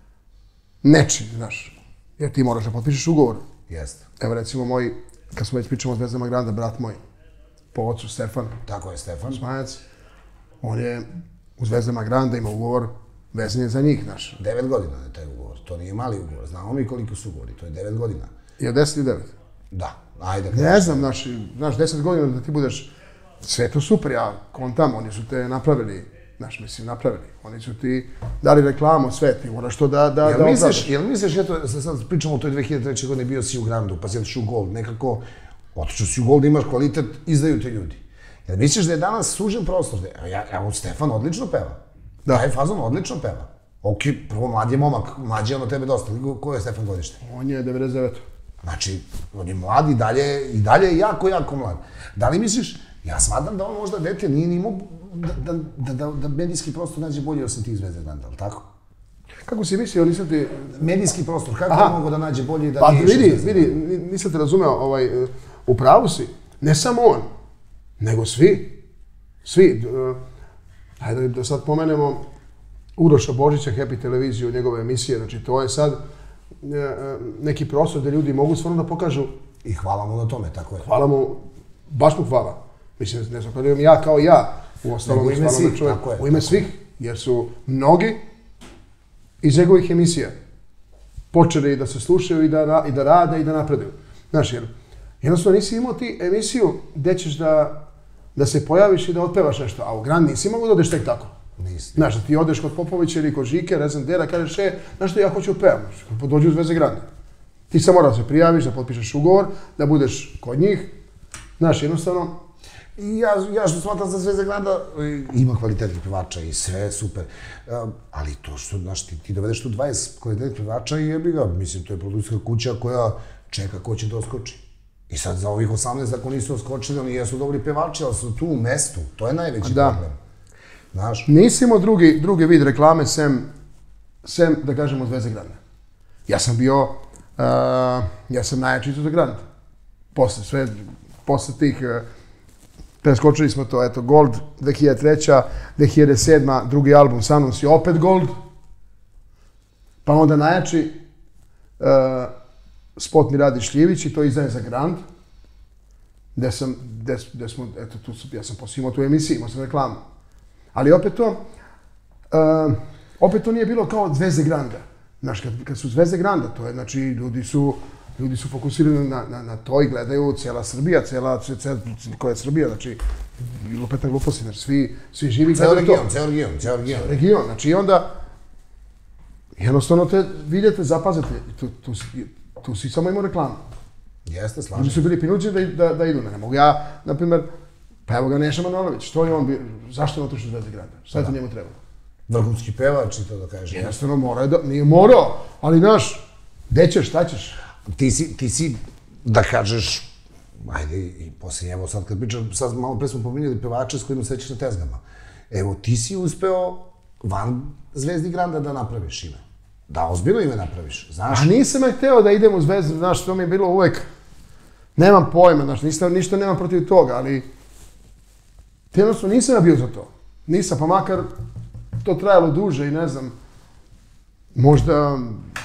nečiji, znaš. Jer ti moraš da potpišeš ugovor. Jeste. Evo recimo kad smo već pričamo o Zvezdama Granda, brat moj, po ocu Stefan. Tako je, Stefan. Smajac. On je u Zvezdama Granda imao ugovor vezan je za njih, znaš. 9 godina je taj ugovor. To nije mali ugovor. Znamo mi koliko su ugovori. To je 9 godina. Je 10 ili 9? Da. Ajde. Ne znam, znaš, 10 godina da ti budeš sve to super, ja kontam, oni su te napravili, znaš, mislim, napravili. Oni su ti dali reklamu, sve, ti moraš to da odradiš. Jel misliš, eto, sad pričamo o toj 2003. godine, bio si u Grandu, pa si otišao u Gold, nekako, otišao si u Gold, imaš kvalitet, izdaju te ljudi. Jel misliš da je danas sužen prostor? Evo, Stefan odlično peva. Da. Taj fazon odlično peva. Ok, prvo mlad je momak, mlađi je od tebe dosta. Ko je Stefan godište? On je 99. Znači, on je mlad i dalje je jako mlad. Da li misliš, ja smatram da on možda dete nije ni mogu da medijski prostor nađe bolje osim tih Zvezde Granda, ali tako? Kako si mislio, nisam ti... Medijski prostor, kako je mogo da nađe bolje i da nije išao? Vidi, nisam te razumeo, u pravu si, ne samo on, nego svi. Svi. Hajde da sad pomenemo Uroša Božića, Happy televiziju, njegove emisije, znači to je sad neki prostor gdje ljudi mogu stvarno da pokažu. I hvala mu na tome, tako je. Hvala mu, baš mu hvala. Mislim, ne znam, kada ja kao ja, u ostalom, u ime svih, jer su mnogi iz njegovih emisija počeli da se slušaju i da rade i da napreduju. Znaš, jer jednostavno nisi imao ti emisiju gdje ćeš da se pojaviš i da otpevaš nešto, a u Grand nisi mogu da odeš tek tako. Nisi. Znaš, da ti odeš kod Popovića ili kod Žike, ne znam gdje, da kažeš, znaš što, ja hoću pevam, dođi u Zvezde Granda. Ti sam mora da se prijaviš, da potpišeš ugovor, da budeš kod njih. Znaš, jednostavno... Ja što smatram za Zvezde Granda, ima kvalitetnih pevača i sve super. Ali to što, znaš, ti dovedeš tu 20 kvalitetnih pevača i jebi ga, mislim, to je produkcijska kuća koja čeka ko će da oskoči. I sad za ovih 18, ako nisu oskočili, oni jesu dobri pevači, ali su tu u mestu. To je najveći problem. Znaš? Nisi imao drugi vid reklame sem, da kažemo, Zvezde Granda. Ja sam najjači za Grand. Posle tih, preskočili smo to, eto, Gold 2003. 2007. drugi album sa mnom si opet Gold. Pa onda najjači spot mi radi Šljivić i to izdaje za Grand. Gde smo, eto, ja sam posle imao tu emisiju, imao sam reklamu. Ali opet to nije bilo kao Zvezde Granda. Znaš, kad su Zvezde Granda, to je, znači, ljudi su fokusirani na to i gledaju cijela Srbija, koja je Srbija, znači, lupetan gluposti, znači, svi živi gledaju to. Ceo region, znači, i onda, jednostavno te vidite, zapazite, tu si samo imao reklamu. Jeste, slažem. Ljudi su bili prinuđeni da idu, ne mogu ja, na primjer, pa evo ga Neša Manojlović, što je on bio, zašto je on otišao u Zvezde Granda? Šta je to njemu trebalo? Vrhunski pevač, to da kažem. Jednostavno morao, nije morao, ali znaš, gde ćeš, šta ćeš? Ti si, da kažeš, ajde i poslije, evo sad kad pričam, sad malo pre smo pominjali pevače s kojima srećeš na tezgama. Evo, ti si uspeo van Zvezdi Granda da napraviš ime. Da, ozbiljno ime napraviš, znaš? A nisam ja hteo da idem u Zvezdu, znaš, to mi je bilo uvek, nemam pojma, znaš, ništa nemam protiv toga, ali jednostavno nisam ja bio za to. Nisam, pa makar to trajalo duže i ne znam, možda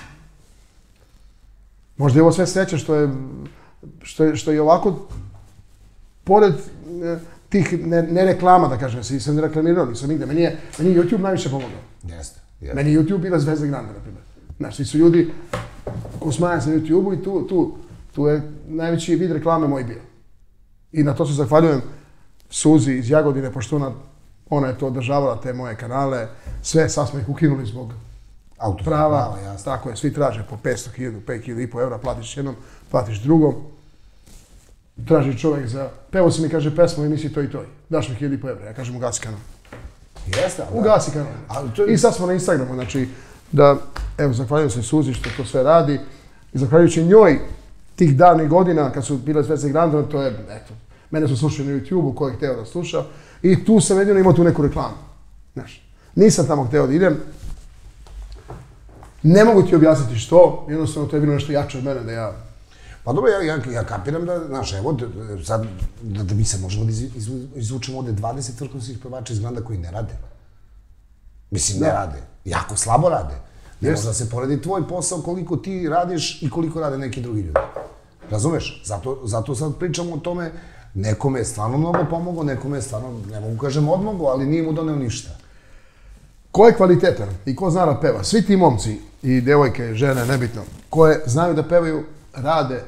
je ovo sve sreća što je ovako, pored tih ne reklama, da kažem, nisam ne reklamirao, nisam nigde, meni je YouTube najviše pomogao. Jeste. Meni je YouTube bila Zvezda Granda, na primjer. Znaš, svi su ljudi ko smaja se na YouTube-u i tu je najveći vid reklame moj bio. I na to se zahvaljujem Suzi iz Jagodine, pošto ona je to održavala, te moje kanale, sve, sad smo ih ukinuli zbog prava, tako je, svi traže po 500.000, 5.500 evra, platiš jednom, platiš drugom. Traži čovjek za, pevo si mi kaže pesmu u emisiji to i to, daš mi 1.500 evra, ja kažem ugasi kanal. Jeste, ali... Ugasi kanal. I sad smo na Instagramu, znači, da, evo, zahvaljujem se Suzi što to sve radi i zahvaljujući njoj tih davnih godina, kad su bile Zvezde Granda, to je, eto, mene su slušali na YouTube-u, ko je hteo da sluša, i tu sam jedino imao tu neku reklamu, znaš. Nisam tamo hteo da idem, Ne mogu ti objasniti što, jednostavno to je bilo nešto jače od mene da ja... Pa dobro, ja kapiram da, znaš, evo, sad, da mi se možemo da izvučemo ovde 20 vrhunskih pevača iz Granda koji ne rade. Mislim, ne rade. Jako slabo rade. Ne može da se poredi tvoj posao koliko ti radiš i koliko rade neki drugi ljudi. Razumeš? Zato sad pričamo o tome, nekome je stvarno mnogo pomogao, nekome je stvarno, ne mogu kažem odmogao, ali nije mu doneo ništa. Ko je kvalitetan i ko zna da peva? Svi ti momci i devojke, žene, nebitno, koje znaju da pevaju, rade.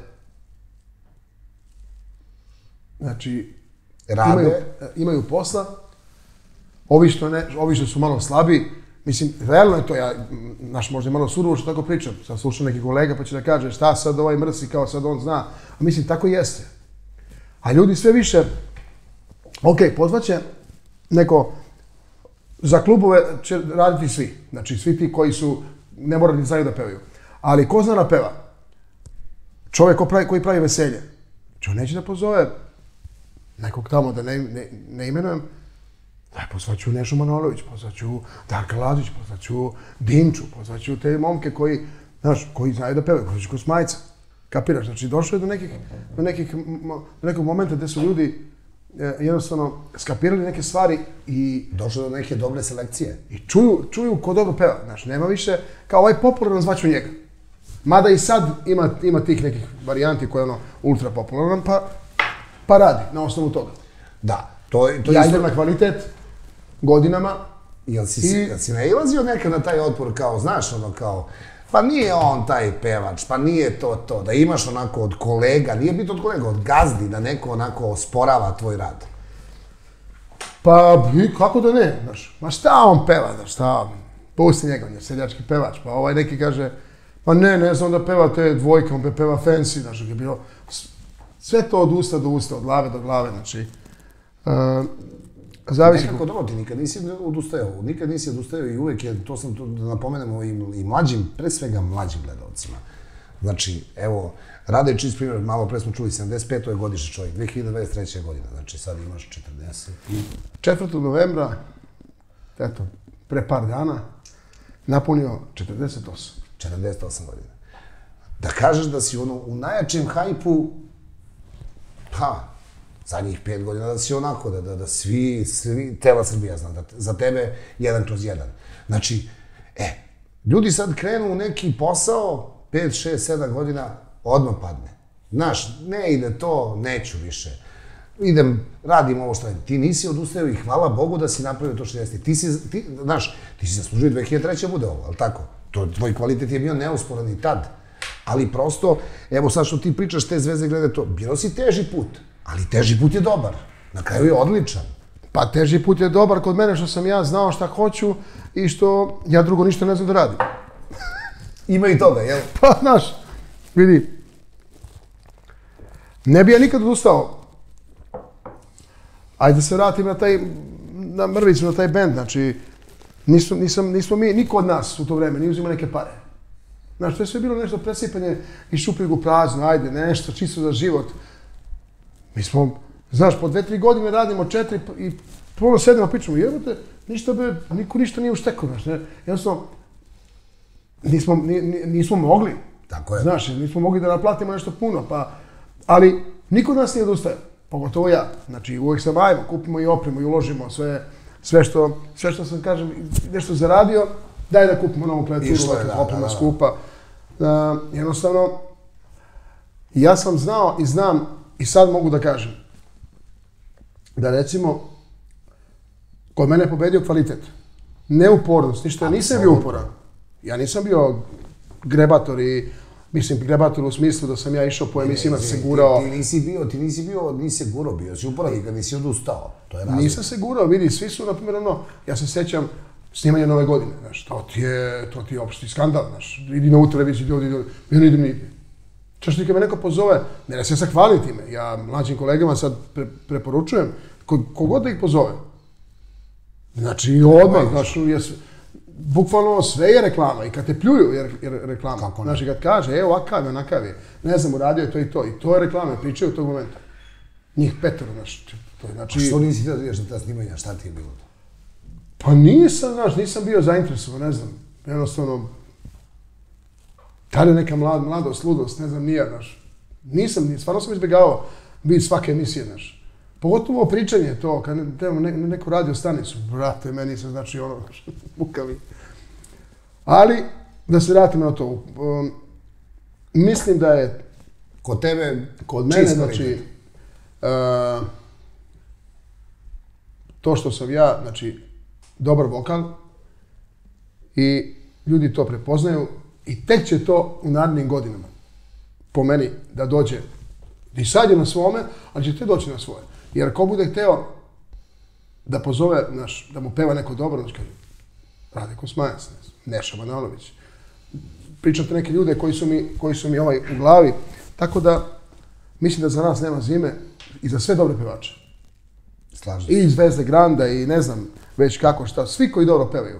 Znači, imaju posla, ovi što su malo slabi, mislim, realno je to, možda je malo surovo što tako pričam, sad slušam neki kolega pa će da kaže šta sad ovaj mrsi kao sad on zna, a mislim, tako jeste. A ljudi sve više, ok, pozvaće neko, za klubove će raditi svi, znači svi ti koji su, ne moraju ni znaju da pevaju, ali ko zna da peva? Čovjek koji pravi veselje, on neće da pozove nekog tamo, da ne imenujem, pozvaću Nešu Manojlović, pozvaću Darka Lazić, pozvaću Dinču, pozvaću te momke koji znaju da pevaju, pozvaću Kosmajca. Kapiraš? Znači, došlo je do nekog momenta gde su ljudi jednostavno skapirali neke stvari i... Došlo do neke dobre selekcije. I čuju ko dobro peva. Znači, nema više, kao ovaj popularan zvaću njega. Mada i sad ima tih nekih varijanti koje je ultra popularan, pa radi na osnovu toga. Da. Ja idem na kvalitet godinama. Jel si nailazio nekad na taj otpor kao, znaš, ono kao, pa nije on taj pevač, pa nije to, da imaš onako od kolega, nije biti od kolega, od gazdi, da neko onako osporava tvoj rad? Pa, kako da ne, znaš, ma šta on peva, znaš, šta, pusti njega, on je seljački pevač, pa ovaj neki kaže, pa ne znam da peva te dvojke, on peva fancy, znaš, je bilo, sve to od usta do usta, od glave do glave, znači, zavisi... Nekako dobro, ti nikad nisi odustajao i uvek je, to sam da napomenemo i mlađim, pre svega mlađim gledalcima. Znači, evo, Rade čist primjer, malo pre smo čuli, 75. je godišnji čovjek, 2023. godina, znači sad imaš 40 i... 4. novembra, eto, pre par dana, napunio 48. 48 godina. Da kažeš da si u najjačem hajpu, zadnjih 5 godina da si onako, da svi, cela Srbija zna, za tebe 1/1. Znači, ljudi sad krenu u neki posao, 5, 6, 7 godina, odmah padne. Znaš, ne ide to, neću više. Radim ovo što je. Ti nisi odustao i hvala Bogu da si napravio to što jeste. Znaš, ti si zaslužio 2003. bude ovo, ali tako? Tvoj kvalitet je bio neusporan i tad. Ali prosto, evo sad što ti pričaš te zvezde glede to, bilo si teži put. Ali teži put je dobar. Na kraju je odličan. Pa teži put je dobar kod mene što sam ja znao šta hoću i što ja drugo ništa ne znam da radim. Ima i toga, jel? Pa, znaš, vidi. Ne bi ja nikad odustao. Ajde da se vratim na mrvicu, na taj bend. Znači, nismo mi, niko od nas u to vreme, nije uzima neke pare. Znaš, to je sve bilo nešto presipanje iz šupljeg u prazno, ajde, nešto čisto za život. Mi smo, znaš, po 2-3 godine radimo 4 i prvo sedemo pričamo, jebote, niko ništa nije uštekao, znaš, ne, jednostavno, nismo mogli. Tako je. Znaš, nismo mogli da naplatimo nešto puno, ali niko od nas nije odustao, pogotovo ja. Znači, uvijek sam ajmo, kupimo i opremu i uložimo sve što sam, kažem, nešto zaradio, daj da kupimo novu klavijeturu, oprema skupa. Jednostavno, ja sam znao i znam i sad mogu da kažem da recimo kod mene je pobedio kvalitet. Ne upornost, ništa, nisam bio uporan. Ja nisam bio grebator i, mislim, grebator u smislu da sam ja išao po emisijama se gurao. Ti nisi gurao, bio si uporan i kad nisi odustao. Nisam se gurao, vidi, svi su, na primjer, ja se sjećam snimanja Nove godine, znaš, to ti je opšti skandal, znaš, idi na televiziju, ljudi, ja ne idem nigdje. Češ ti kad me neko pozove, ne se hvalim time, ja mlađim kolegama sad preporučujem, kogod da ih pozove. Znači, odmah, znaš, bukvalno sve je reklama i kad te pljuju je reklama. Znaš, i kad kaže, evo ovakav je, onakav je, ne znam, uradio je to i to je reklama, pričaju u tog momenta. Njih 5, znaš, to je, znači... A što nisi da vidiš na ta snimanja, šta ti je bilo? Pa nisam, znaš, nisam bio zainteresovan, ne znam, jednostavno, Tada je neka mladost, ludost, ne znam, nija, znaš. Stvarno sam izbjegavao biti svake emisije, znaš. Pogotovo pričanje to, kad neku radio stanicu, brate, meni se znači ono, mukavi. Ali, da se vratimo na to, mislim da je Kod tebe, kod mene, znači, to što sam ja, znači, dobar vokal i ljudi to prepoznaju i tek će to u narednim godinama, po meni, da dođe. I sad je na svome, ali će te doći na svoje. Jer ko bude hteo da pozove, da mu peva neko dobro, znači kaže, Radiko Smajac, Neša Manalović. Pričate neke ljude koji su mi u glavi. Tako da, mislim da za nas nema zime i za sve dobre pevače. Slažem se. I Zvezde Granda i ne znam već kako šta. Svi koji dobro pevaju.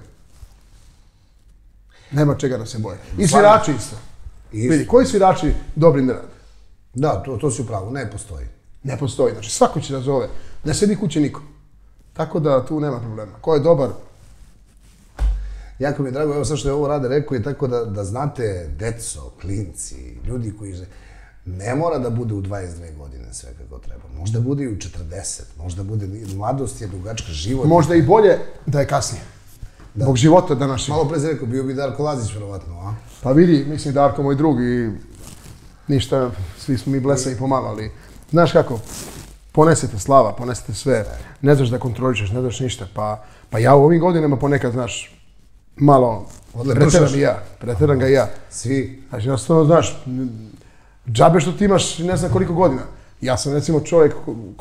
Nema čega da se boje. I svirači isto. Vidi, koji svirači dobri ne rade? Da, to si u pravu, ne postoji. Ne postoji, znači svako će da zove. Ne sedi kuće niko. Tako da tu nema problema. Ko je dobar? Jako mi je drago, evo sad što je ovo Rade rekao i tako da znate, deco, klinci, ljudi koji ne mora da bude u 22 godine sve kako treba. Možda bude i u 40, možda bude, mladost je dugačka, život. Možda i bolje da je kasnije. Zbog života današnjeg. Malo pre si rekao, bio bi Darko Lazić, verovatno, a? Pa vidi, mislim Darko moj drug i ništa, svi smo mi blesavi pomalo, ali znaš kako, ponesete slava, ponesete sve, ne znaš da kontroličeš, ne znaš ništa, pa ja u ovim godinama ponekad, znaš, malo preteram ga i ja. Svi. Znači, jednostavno, znaš, džabe što ti imaš ne znam koliko godina. Ja sam, recimo, čovjek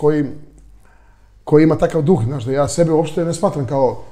koji ima takav duh, znaš, da ja sebe uopšte ne smatram kao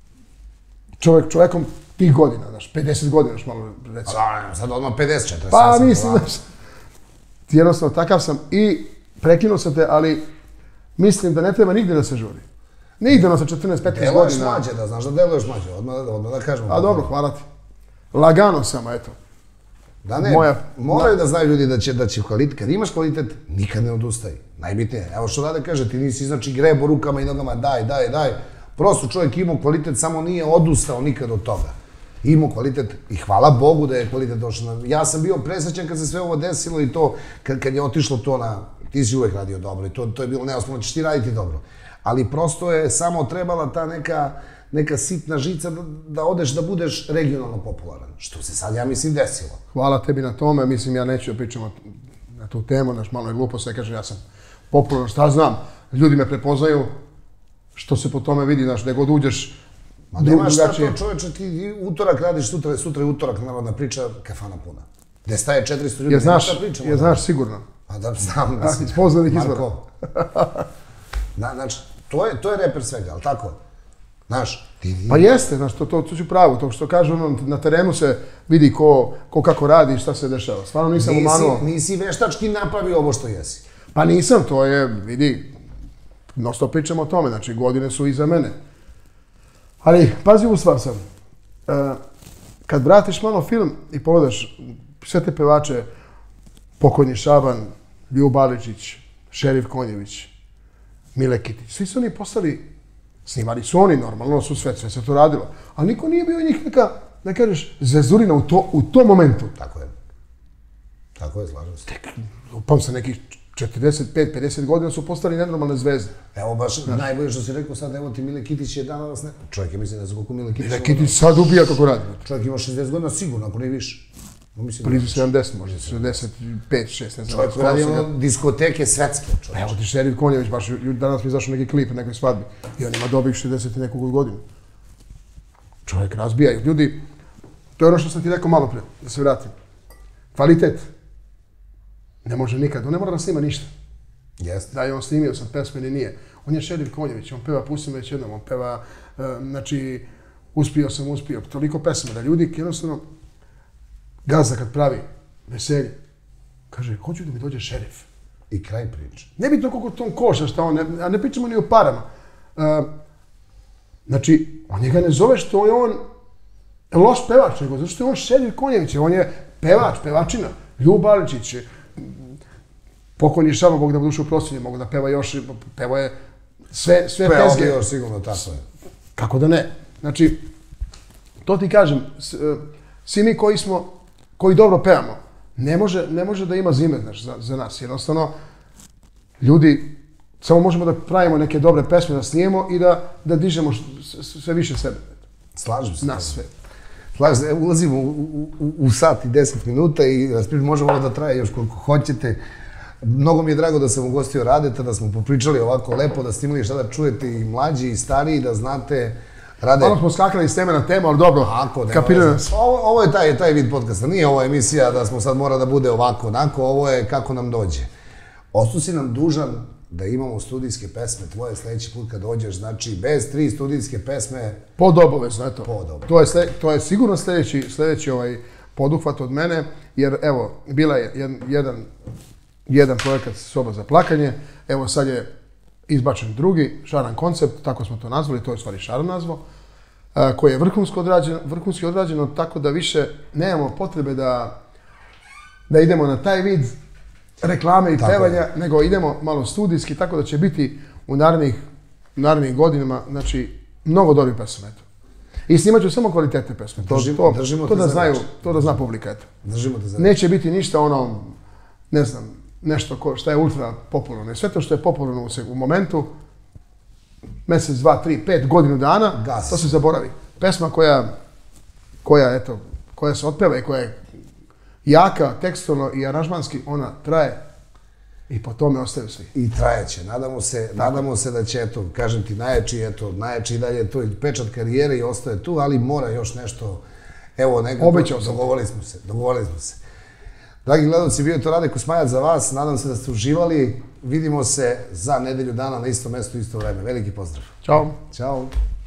čovjekom tih godina, znaš, 50 godina, još malo, recimo. Sad odmah 54. Pa, mislim, znaš, jednostavno, takav sam i prekinuo sam te, ali mislim da ne treba nigdje da se žuri. Nigdje ono sa 14-15 godina. Deluješ mlađe, da znaš da deluješ mlađe, odmah da kažemo. A dobro, hvala ti. Lagano sam, eto. Da ne, moraju da znaju ljudi da će kvalitet, kad imaš kvalitet, nikad ne odustaj. Najbitnije. Evo što Rade kaže, ti nisi znači grebo rukama i nogama, daj. Prosto čovjek imao kvalitet, samo nije odustao nikad od toga. Imao kvalitet i hvala Bogu da je kvalitet došao. Ja sam bio presrećan kad se sve ovo desilo i to, kad je otišlo to na, ti si uvek radio dobro i to je bilo neosporno, ćeš ti raditi dobro. Ali prosto je samo trebala ta neka sitna žica da odeš da budeš regionalno popularan. Što se sad, ja mislim, desilo. Hvala tebi na tome, mislim, ja neću da pričam na tu temu, znaš, malo je glupo sve, kažem, ja sam popularan, šta znam, ljudi me prepoznaju, što se po tome vidi, znaš, gde god uđeš, ma nemaš šta to, čoveče, ti utorak radiš, sutra je utorak, narodna priča, kafana puna. Gde staje 400 ljudi, nema šta pričamo. Je znaš sigurno. Pa da, znam, mislim. Iz poznanih izvora. Znači, to je reper svega, ali tako? Znaš, ti... Pa jeste, znaš, to ću pravo, to što kažu, na terenu se vidi ko kako radi i šta se dešava. Stvarno nisam umanuo. Nisi veštački napravio ovo što jesi. Pa nisam, to je, vidi, nosto pričamo o tome, znači godine su iza mene. Ali, pazi ovu stvar sam. Kad vratiš malo film i pogledaš sve te pevače, pokojni Šaban, Ljub Baličić, Šerif Konjević, Mile Kitić, svi su oni postali, snimali su oni, normalno su sve se to radilo, ali niko nije bio njih neka, da kažeš, zezurina u tom momentu. Tako je, slažem se. Upam se nekih 45-50 godina su postali nenormalne zvezde. Evo baš najbolje što si rekao sad, evo ti Mile Kitić je danas ne... Čovjek je mislim da za koliko Mile Kitić... Mile Kitić sad ubija kako radi. Čovjek ima 60 godina sigurno, ako ne više. Blizu 70 možda, 75, 6, ne znam. Čovjek radi diskoteke svetske, čovjek. Evo ti Šerif Konjević, baš danas mi izašao neki klip na nekoj svadbi i on ima dobih 60 i nekog godinu. Čovjek razbija i ljudi, to je ono što sam ti rekao malo pre, da se vratim. Kvalitet. Ne može nikad, on ne mora da snima ništa. Jeste. Da je on snimio sam pesme ili nije. On je Šerif Konjević, on peva Pusti me već jednom, on peva, znači, uspio, toliko pesme da ljudi jednostavno gazda kad pravi veselje, kaže, hoću da mi dođe Šerif. I kraj priče. Nebitno koliko to on koša, šta on, a ne pričamo ni o parama. Znači, on njega ne zove što je on loš pevač, nego zato što je on Šerif Konjević, on je pevač, pevačina, Ljub Baličić, pokojni Šaban, Bog da mu dušu prosilje, mogu da peva još, peva je sve tezge. Peva bi još sigurno, tako je. Kako da ne? Znači, to ti kažem, svi mi koji dobro pevamo, ne može da ima zime, znaš, za nas. Jednostavno, ljudi, samo možemo da pravimo neke dobre pesme, da snijemo i da dižemo sve više sebe. Slažem se. Nas sve. Slažem se, ulazimo u sat i 10 minuta i možemo da traje još koliko hoćete. Mnogo mi je drago da sam ugostio Radeta, da smo popričali ovako lepo, da ste imali šta da čujete i mlađi i stariji, da znate... Malo smo skakali s teme na temu, ali dobro, kapiraju nas. Ovo je taj vid podcasta, nije ovo emisija da smo sad mora da bude ovako, onako, ovo je kako nam dođe. Ostao si nam dužan da imamo studijske pesme, tvoje sledeći put kad dođeš, znači bez 3 studijske pesme... Podobovezno, eto. Podobovezno. To je sigurno sledeći poduhvat od mene, jer evo, bila je jedan projekat Soba za plakanje, evo sad je izbačen drugi, Šaran koncept, tako smo to nazvali, to je u stvari Šaran nazvao, koji je vrhunski odrađeno, tako da više nemamo potrebe da idemo na taj vid reklame i pevanja, nego idemo malo studijski, tako da će biti u narednih godinama, znači, mnogo dobrih pesama, eto. I snimat ću samo kvalitetne pesme, to da zna publika, eto. Neće biti ništa ono, ne znam, nešto što je ultra popularno. Sve to što je popularno u momentu, mjesec, 2, 3, 5, godinu dana, to se zaboravi. Pesma koja se otpeva i koja je jaka, tekstualno i aranžmanski, ona traje i po tome ostaju svi. I trajeće. Nadamo se da će, eto, kažem ti, najjači i dalje to pečat karijere i ostaje tu, ali mora još nešto, evo, dogovorili smo se. Dragi gledalci, bio je to Rade Kosmajac za vas, nadam se da ste uživali, vidimo se za nedelju dana na istom mestu, isto vreme. Veliki pozdrav. Ćao. Ćao.